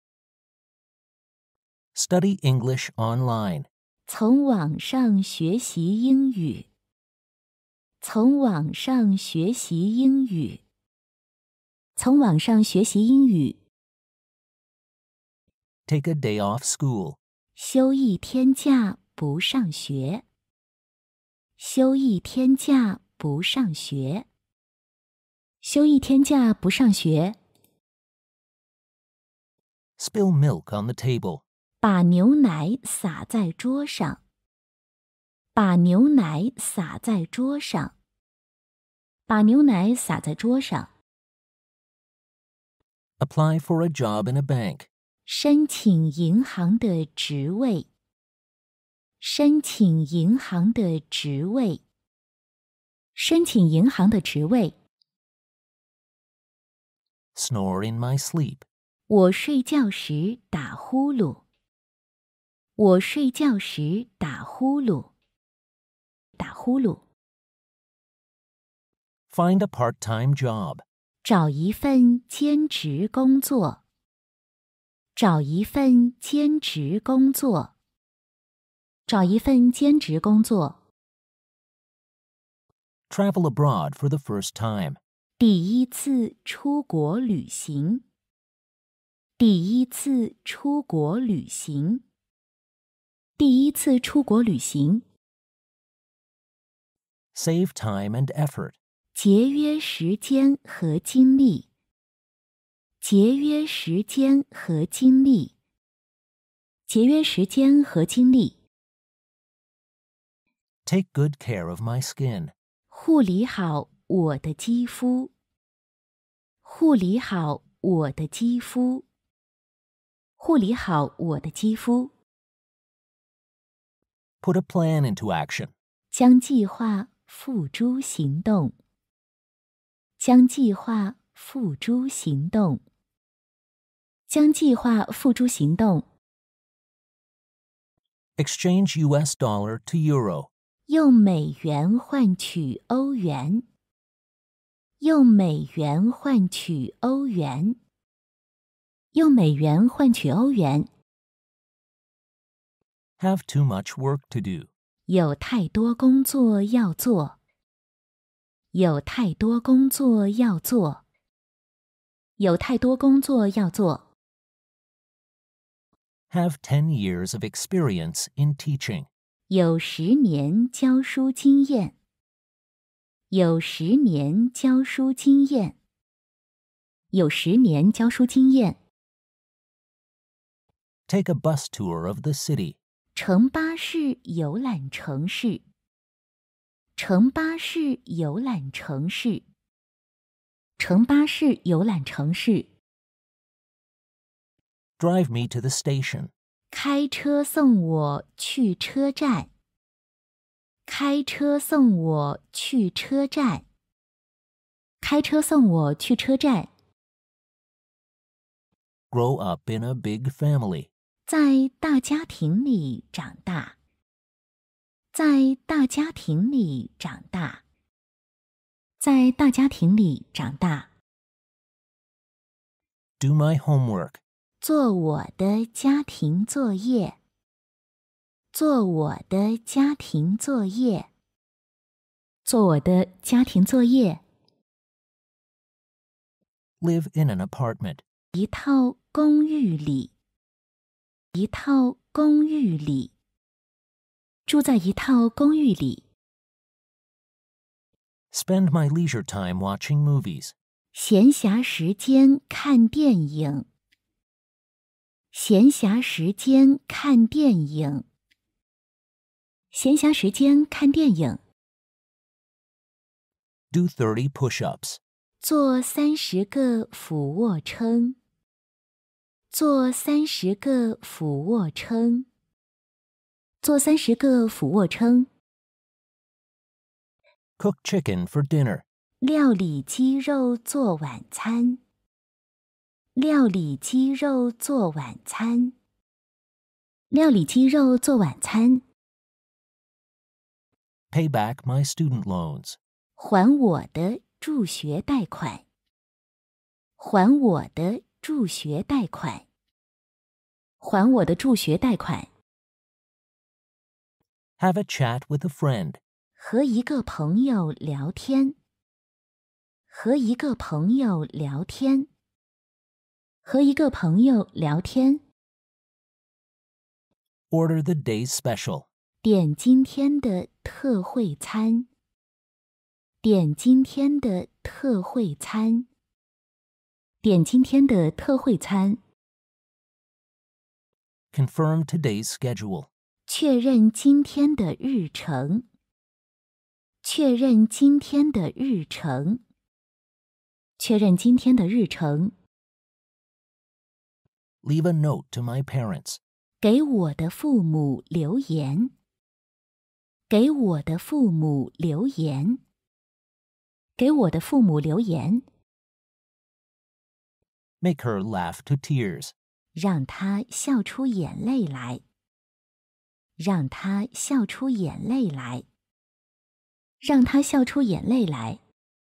Study English online. 从网上学习英语，从网上学习英语，从网上学习英语。 Take a day off school. 休一天假不上学，休一天假不上学，休一天假不上学。 Spill milk on the table. 把牛奶洒在桌上，把牛奶洒在桌上，把牛奶洒在桌上。 Apply for a job in a bank. 申请银行的职位，申请银行的职位，申请银行的职位。 Snore in my sleep. 我睡觉时打呼噜，我睡觉时打呼噜，打呼噜。 Find a part-time job. 找一份兼职工作，找一份兼职工作，找一份兼职工作。 Travel abroad for the first time. 第一次出国旅行，第一次出国旅行，第一次出国旅行。 Save time and effort. 节约时间和精力，节约时间和精力，节约时间和精力。 Take good care of my skin. 护理好我的肌肤，护理好我的肌肤，护理好我的肌肤。 Put a plan into action. 将计划付诸行动，将计划付诸行动，将计划付诸行动。 Exchange U S dollar to euro. 用美元换取欧元，用美元换取欧元，用美元换取欧元。 Have too much work to do. 有太多工作要做，有太多工作要做，有太多工作要做。 Have ten years of experience in teaching. 有十年教书经验，有十年教书经验，有十年教书经验。 Take a bus tour of the city. 乘巴士游览城市，乘巴士游览城市，乘巴士游览城市。 Drive me to the station. 开车送我去车站，开车送我去车站，开车送我去车站。 Grow up in a big family. 在大家庭里长大， 在大家庭里长大，在大家庭里长大。 Do my homework. 做我的家庭作业，做我的家庭作业，做我的家庭作业。 Live in an apartment. 一套公寓里，一套公寓里，住在一套公寓里。 Spend my leisure time watching movies. 闲暇时间看电影，闲暇时间看电影，闲暇时间看电影。 Do thirty push-ups. 做三十个俯卧撑，做三十个俯卧撑，做三十个俯卧撑。 Cook chicken for dinner. 料理鸡肉做晚餐，料理鸡肉做晚餐，料理鸡肉做晚餐。 Pay back my student loans. 还我的助学贷款，还我的助学贷款，还我的助学贷款。 Have a chat with a friend. 和一个朋友聊天，和一个朋友聊天，和一个朋友聊天。 Order the day's special. 点今天的特惠餐，点今天的特惠餐，点今天的特惠餐。 Confirm today's schedule. 确认今天的日程，确认今天的日程，确认今天的日程。 Leave a note to my parents. 给我的父母留言，给我的父母留言，给我的父母留言。 Make her laugh to tears. 让他笑出眼泪来，让他笑出眼泪来，让他笑出眼泪来。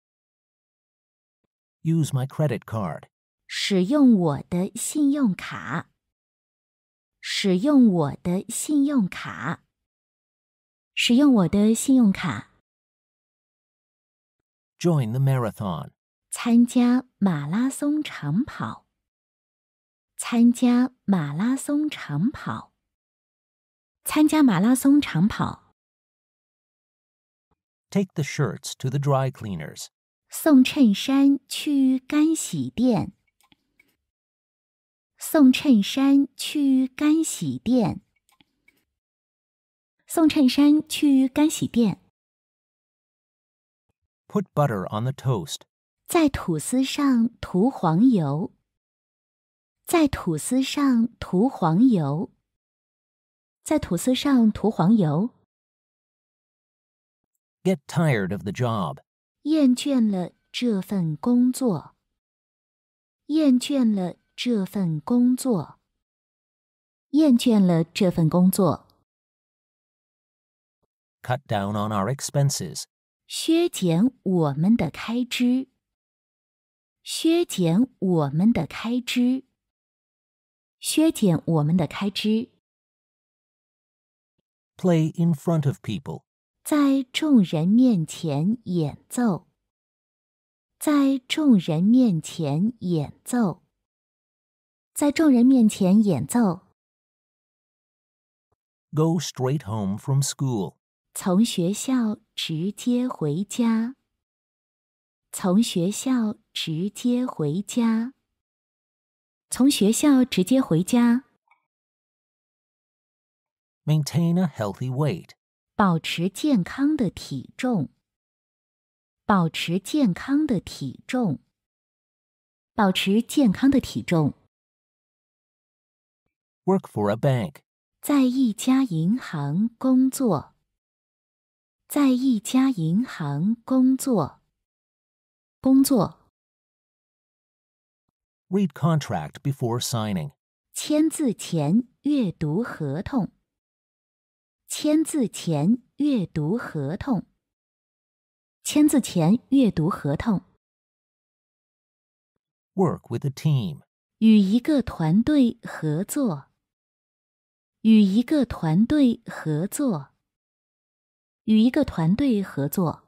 Use my credit card. 使用我的信用卡，使用我的信用卡，使用我的信用卡。 Join the marathon. 参加马拉松长跑，参加马拉松长跑，参加马拉松长跑。 Take the shirts to the dry cleaners. 送衬衫去干洗店，送衬衫去干洗店，送衬衫去干洗店。 Put butter on the toast. 在吐司上涂黄油，在吐司上涂黄油，在吐司上涂黄油。 Get tired of the job. 厌倦了这份工作，厌倦了这份工作，厌倦了这份工作。 Cut down on our expenses. 削减我们的开支，削减我们的开支，削减我们的开支。 Play in front of people. 在众人面前演奏，在众人面前演奏，在众人面前演奏。 Go straight home from school. 从学校直接回家，从学校直接回家，从学校直接回家。 Maintain a healthy weight. 保持健康的体重，保持健康的体重，保持健康的体重。 Work for a bank. 在一家银行工作，在一家银行工作，工作。 Read contract before signing. 签字前阅读合同，签字前阅读合同。签字前阅读合同。 Work with a team. 与一个团队合作。与一个团队合作。与一个团队合作。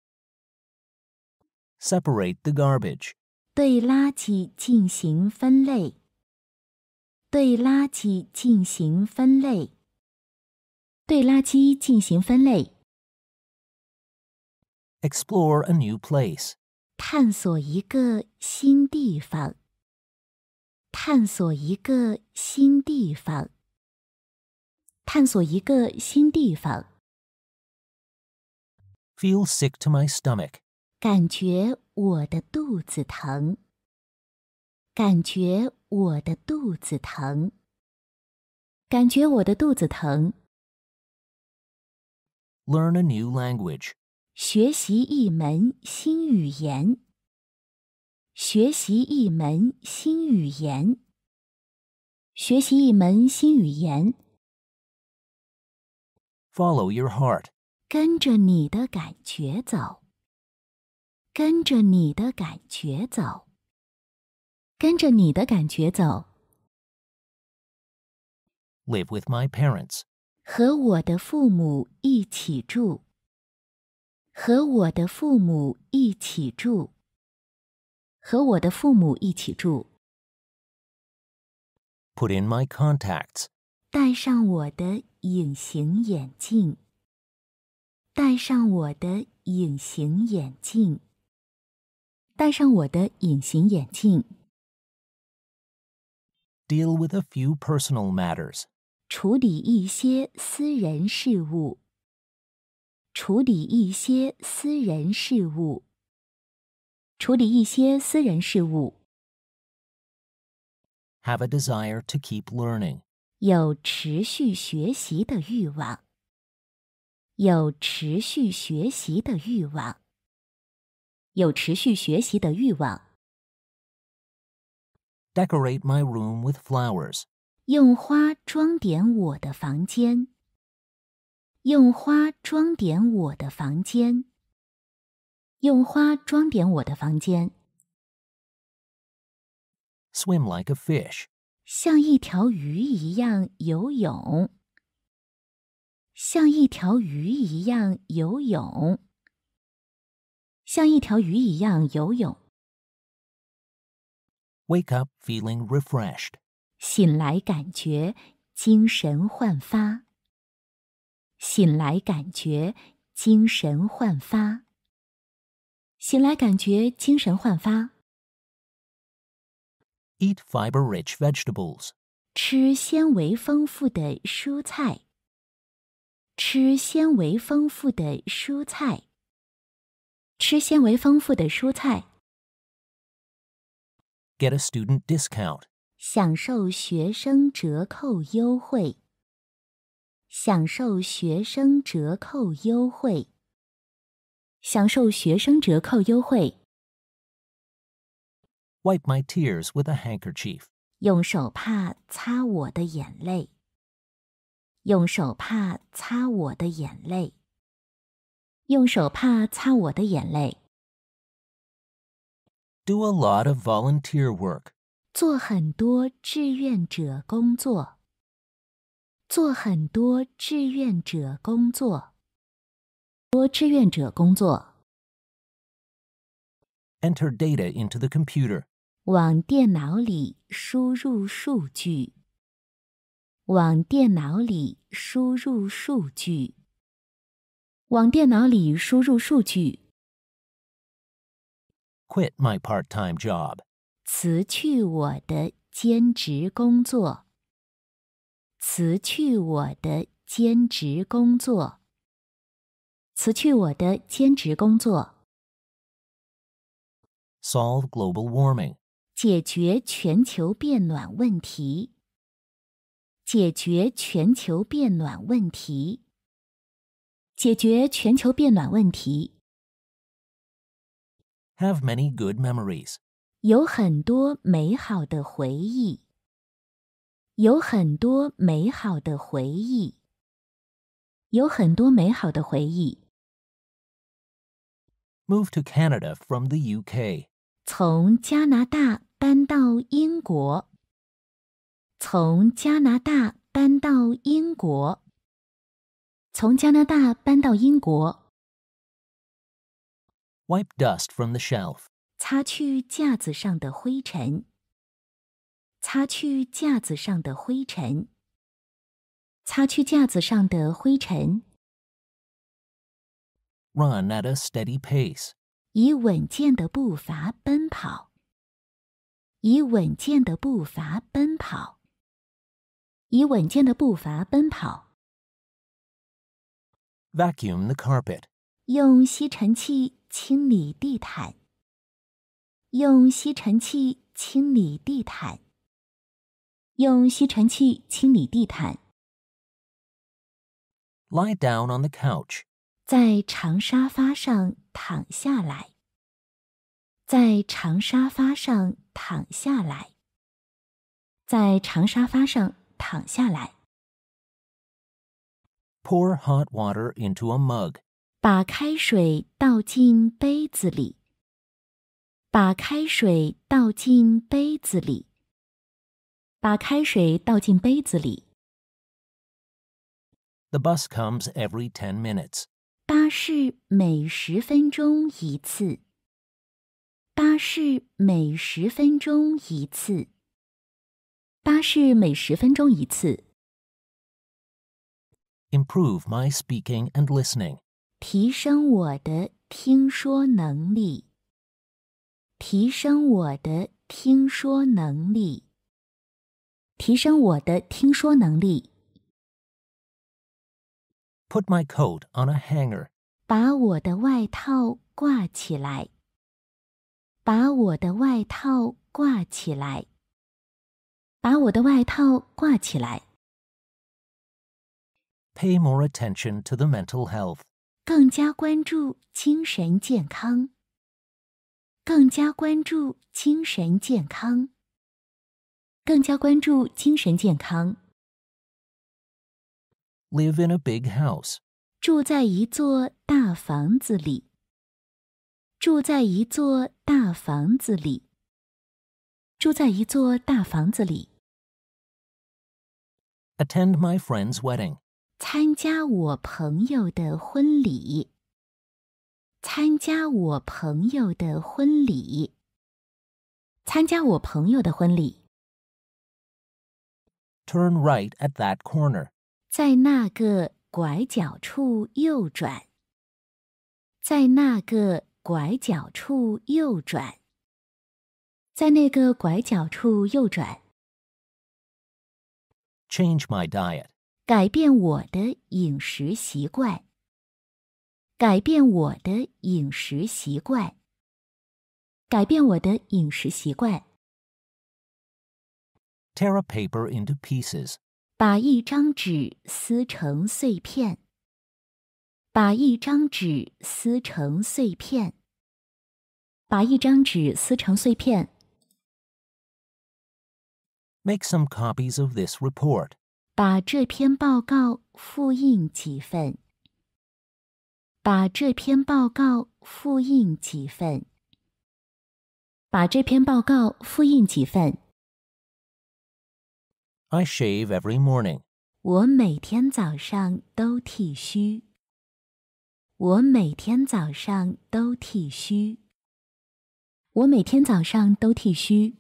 Separate the garbage. 对垃圾进行分类。对垃圾进行分类。对垃圾进行分类。 Explore a new place. 探索一个新地方。探索一个新地方。探索一个新地方。 Feel sick to my stomach. 感觉我的肚子疼。感觉我的肚子疼。感觉我的肚子疼。 Learn a new language. 学习一门新语言。学习一门新语言。学习一门新语言。 Follow your heart. 跟着你的感觉走。跟着你的感觉走。跟着你的感觉走。 Live with my parents. 和我的父母一起住。和我的父母一起住。和我的父母一起住。 Put in my contacts. 戴上我的隐形眼镜。戴上我的隐形眼镜。戴上我的隐形眼镜。 Deal with a few personal matters. 处理一些私人事务。处理一些私人事务。处理一些私人事务。 Have a desire to keep learning. 有持续学习的欲望。有持续学习的欲望。有持续学习的欲望。 Decorate my room with flowers. 用花装点我的房间。用花装点我的房间。用花装点我的房间。 Swim like a fish. 像一条鱼一样游泳。像一条鱼一样游泳。像一条鱼一样游泳。 Wake up feeling refreshed. 醒来感觉精神焕发。醒来感觉精神焕发。醒来感觉精神焕发。 Eat fiber-rich vegetables. 吃纤维丰富的蔬菜。吃纤维丰富的蔬菜。吃纤维丰富的蔬菜。 Get a student discount. 享受学生折扣优惠。享受学生折扣优惠。享受学生折扣优惠。 Wipe my tears with a handkerchief. 用手帕擦我的眼泪。用手帕擦我的眼泪。用手帕擦我的眼泪。 Do a lot of volunteer work. 做很多志愿者工作。做很多志愿者工作。多志愿者工作。 Enter data into the computer. 往电脑里输入数据。往电脑里输入数据。往电脑里输入数据。 Quit my part-time job. 辞去我的兼职工作。辞去我的兼职工作。辞去我的兼职工作。 Solve global warming. 解决全球变暖问题。解决全球变暖问题。解决全球变暖问题。 Have many good memories. 有很多美好的回忆。有很多美好的回忆。 有很多美好的回忆。 Move to Canada from the U K. 从加拿大搬到英国。从加拿大搬到英国。从加拿大搬到英国。 Wipe dust from the shelf. 擦去架子上的灰尘。擦去架子上的灰尘。擦去架子上的灰尘。 Run at a steady pace. 以稳健的步伐奔跑。以稳健的步伐奔跑。以稳健的步伐奔跑。 Vacuum the carpet. 用吸尘器清理地毯。用吸尘器清理地毯。用吸尘器清理地毯。 Lie down on the couch. 在长沙发上躺下来。在长沙发上躺下来。在长沙发上躺下来。 Pour hot water into a mug. 把开水倒进杯子里。把开水倒进杯子里。把开水倒进杯子里。 The bus comes every ten minutes. 巴士每十分钟一次。巴士每十分钟一次。巴士每十分钟一次。 Improve my speaking and listening. 提升我的听说能力。提升我的听说能力。提升我的听说能力。 Put my coat on a hanger. 把我的外套挂起来。把我的外套挂起来。把我的外套挂起来。 Pay more attention to the mental health. 更加关注精神健康。更加关注精神健康。更加关注精神健康。 Live in a big house. 住在一座大房子里。住在一座大房子里。住在一座大房子里。 Attend my friend's wedding. 参加我朋友的婚礼。参加我朋友的婚礼。参加我朋友的婚礼。 Turn right at that corner. 在那个拐角处右转。在那个拐角处右转。在那个拐角处右转。 Change my diet. 改变我的饮食习惯。改变我的饮食习惯。改变我的饮食习惯。 Tear a paper into pieces. 把一张纸撕成碎片。把一张纸撕成碎片。把一张纸撕成碎片。 Make some copies of this report. 把这篇报告复印几份。把这篇报告复印几份。把这篇报告复印几份。 I shave every morning. 我每天早上都剃须。我每天早上都剃须。我每天早上都剃须。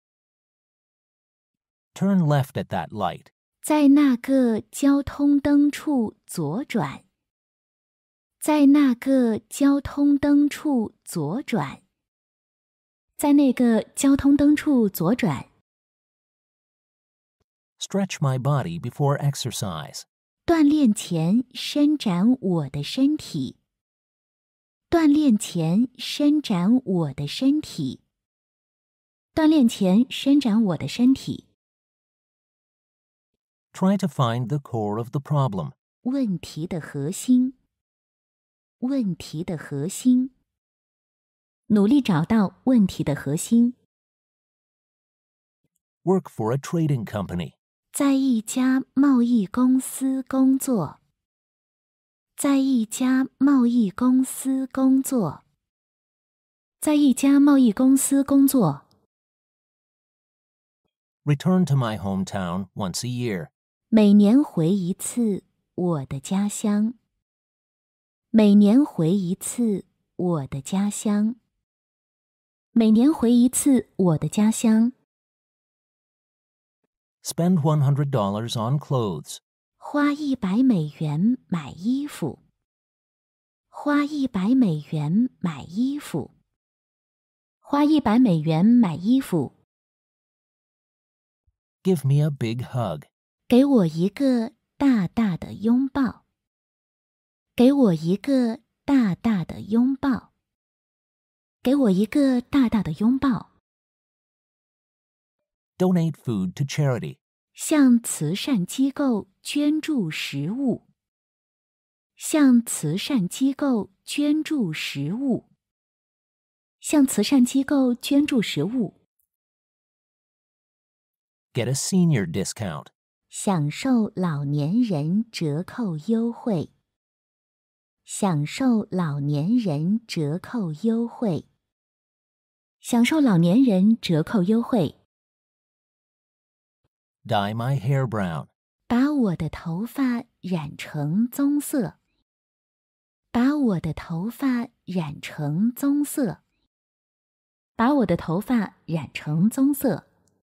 Turn left at that light. 在那个交通灯处左转。在那个交通灯处左转。在那个交通灯处左转。 Stretch my body before exercise. 锻炼前伸展我的身体。锻炼前伸展我的身体。锻炼前伸展我的身体。 Try to find the core of the problem. 问题的核心。问题的核心。努力找到问题的核心。 Work for a trading company. 在一家贸易公司工作。 在一家贸易公司工作。在一家贸易公司工作。 Return to my hometown once a year. 每年回一次我的家乡。每年回一次我的家乡。每年回一次我的家乡。 Spend one hundred dollars on clothes. 花一百美元买衣服。花一百美元买衣服。花一百美元买衣服。 Give me a big hug. 给我一个大大的拥抱。给我一个大大的拥抱。给我一个大大的拥抱。 Donate food to charity. 向慈善机构捐助食物。向慈善机构捐助食物。向慈善机构捐助食物。 Get a senior discount. 享受老年人折扣优惠。享受老年人折扣优惠。享受老年人折扣优惠。 Dye my hair brown. 把我的头发染成棕色。把我的头发染成棕色。把我的头发染成棕色。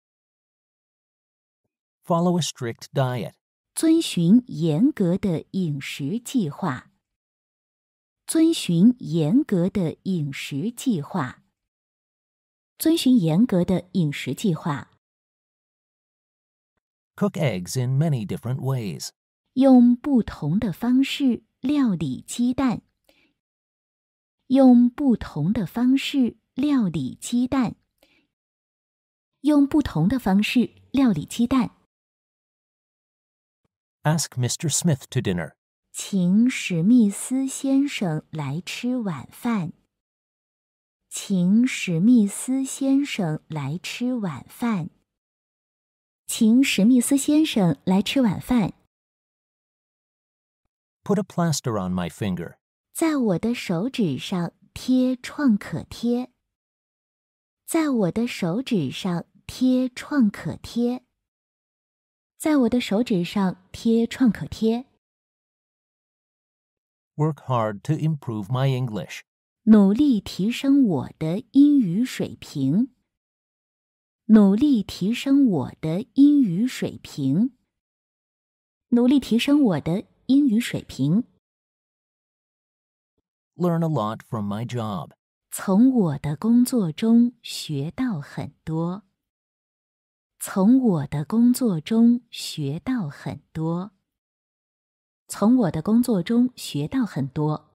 Follow a strict diet. 遵循严格的饮食计划。遵循严格的饮食计划。遵循严格的饮食计划。 Cook eggs in many different ways. 用不同的方式料理鸡蛋。用不同的方式料理鸡蛋。用不同的方式料理鸡蛋。 Ask Mister Smith to dinner. 请史密斯先生来吃晚饭。请史密斯先生来吃晚饭。请史密斯先生来吃晚饭。 Put a plaster on my finger. 在我的手指上贴创可贴。在我的手指上贴创可贴。在我的手指上贴创可贴。 Work hard to improve my English. 努力提升我的英语水平。努力提升我的英语水平。努力提升我的英语水平。 Learn a lot from my job. 从我的工作中学到很多。从我的工作中学到很多。从我的工作中学到很多。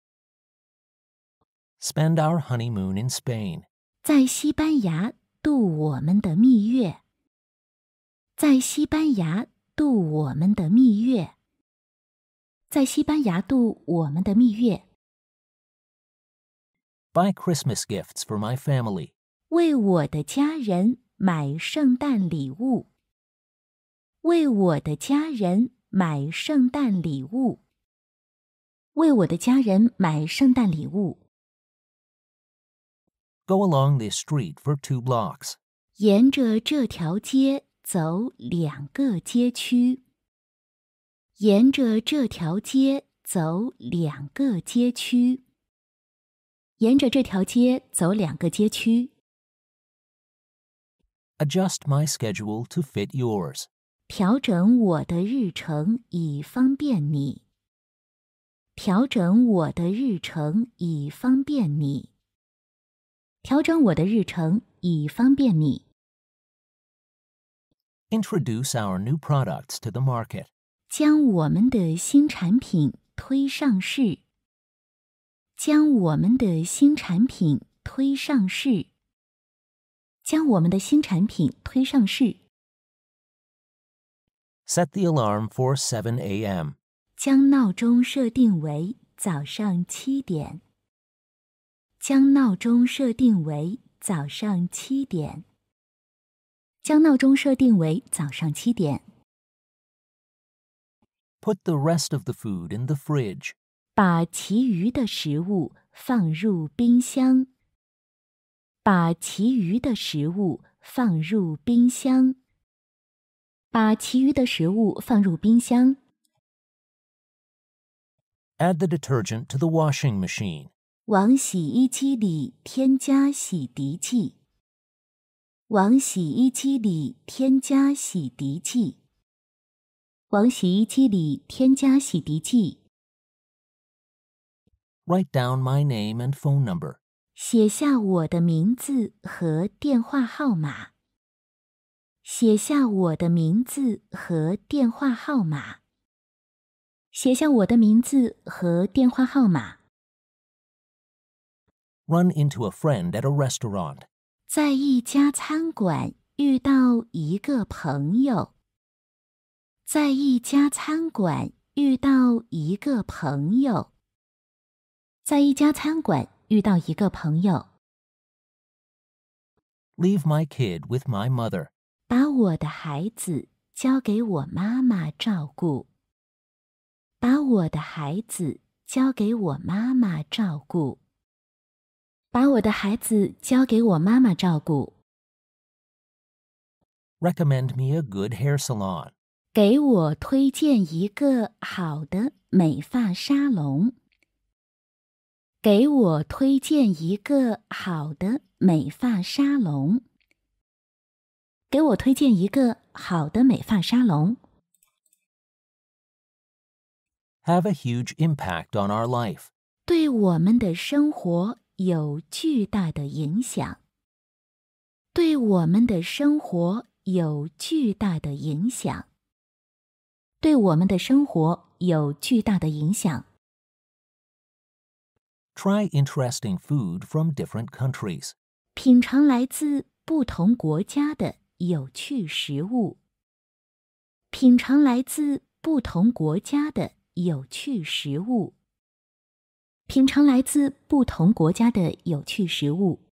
Spend our honeymoon in Spain. 在西班牙度我们的蜜月。在西班牙度我们的蜜月。在西班牙度我们的蜜月。 Buy Christmas gifts for my family. 为我的家人买圣诞礼物。为我的家人买圣诞礼物。为我的家人买圣诞礼物。 Go along this street for two blocks. 沿着这条街走两个街区。沿着这条街走两个街区。沿着这条街走两个街区。 Adjust my schedule to fit yours. 调整我的日程以方便你。调整我的日程以方便你。调整我的日程以方便你。 Introduce our new products to the market. 将我们的新产品推上市。将我们的新产品推上市。将我们的新产品推上市。 Set the alarm for seven a m. 将闹钟设定为早上七点。将闹钟设定为早上七点。将闹钟设定为早上七点。 Put the rest of the food in the fridge. 把其余的食物放入冰箱。把其余的食物放入冰箱。把其余的食物放入冰箱。 Add the detergent to the washing machine. 往洗衣机里添加洗涤剂。往洗衣机里添加洗涤剂。往洗衣机里添加洗涤剂。 Write down my name and phone number. 写下我的名字和电话号码。写下我的名字和电话号码。写下我的名字和电话号码。 Run into a friend at a restaurant. 在一家餐馆遇到一个朋友。在一家餐馆遇到一个朋友。在一家餐馆遇到一个朋友。 Leave my kid with my mother. 把我的孩子交给我妈妈照顾。把我的孩子交给我妈妈照顾。把我的孩子交给我妈妈照顾。 Recommend me a good hair salon. 给我推荐一个好的美发沙龙。给我推荐一个好的美发沙龙。给我推荐一个好的美发沙龙。 Have a huge impact on our life. 对我们的生活有巨大的影响。对我们的生活有巨大的影响。对我们的生活有巨大的影响。 Try interesting food from different countries. 品尝来自不同国家的有趣食物。品尝来自不同国家的有趣食物。品尝来自不同国家的有趣食物。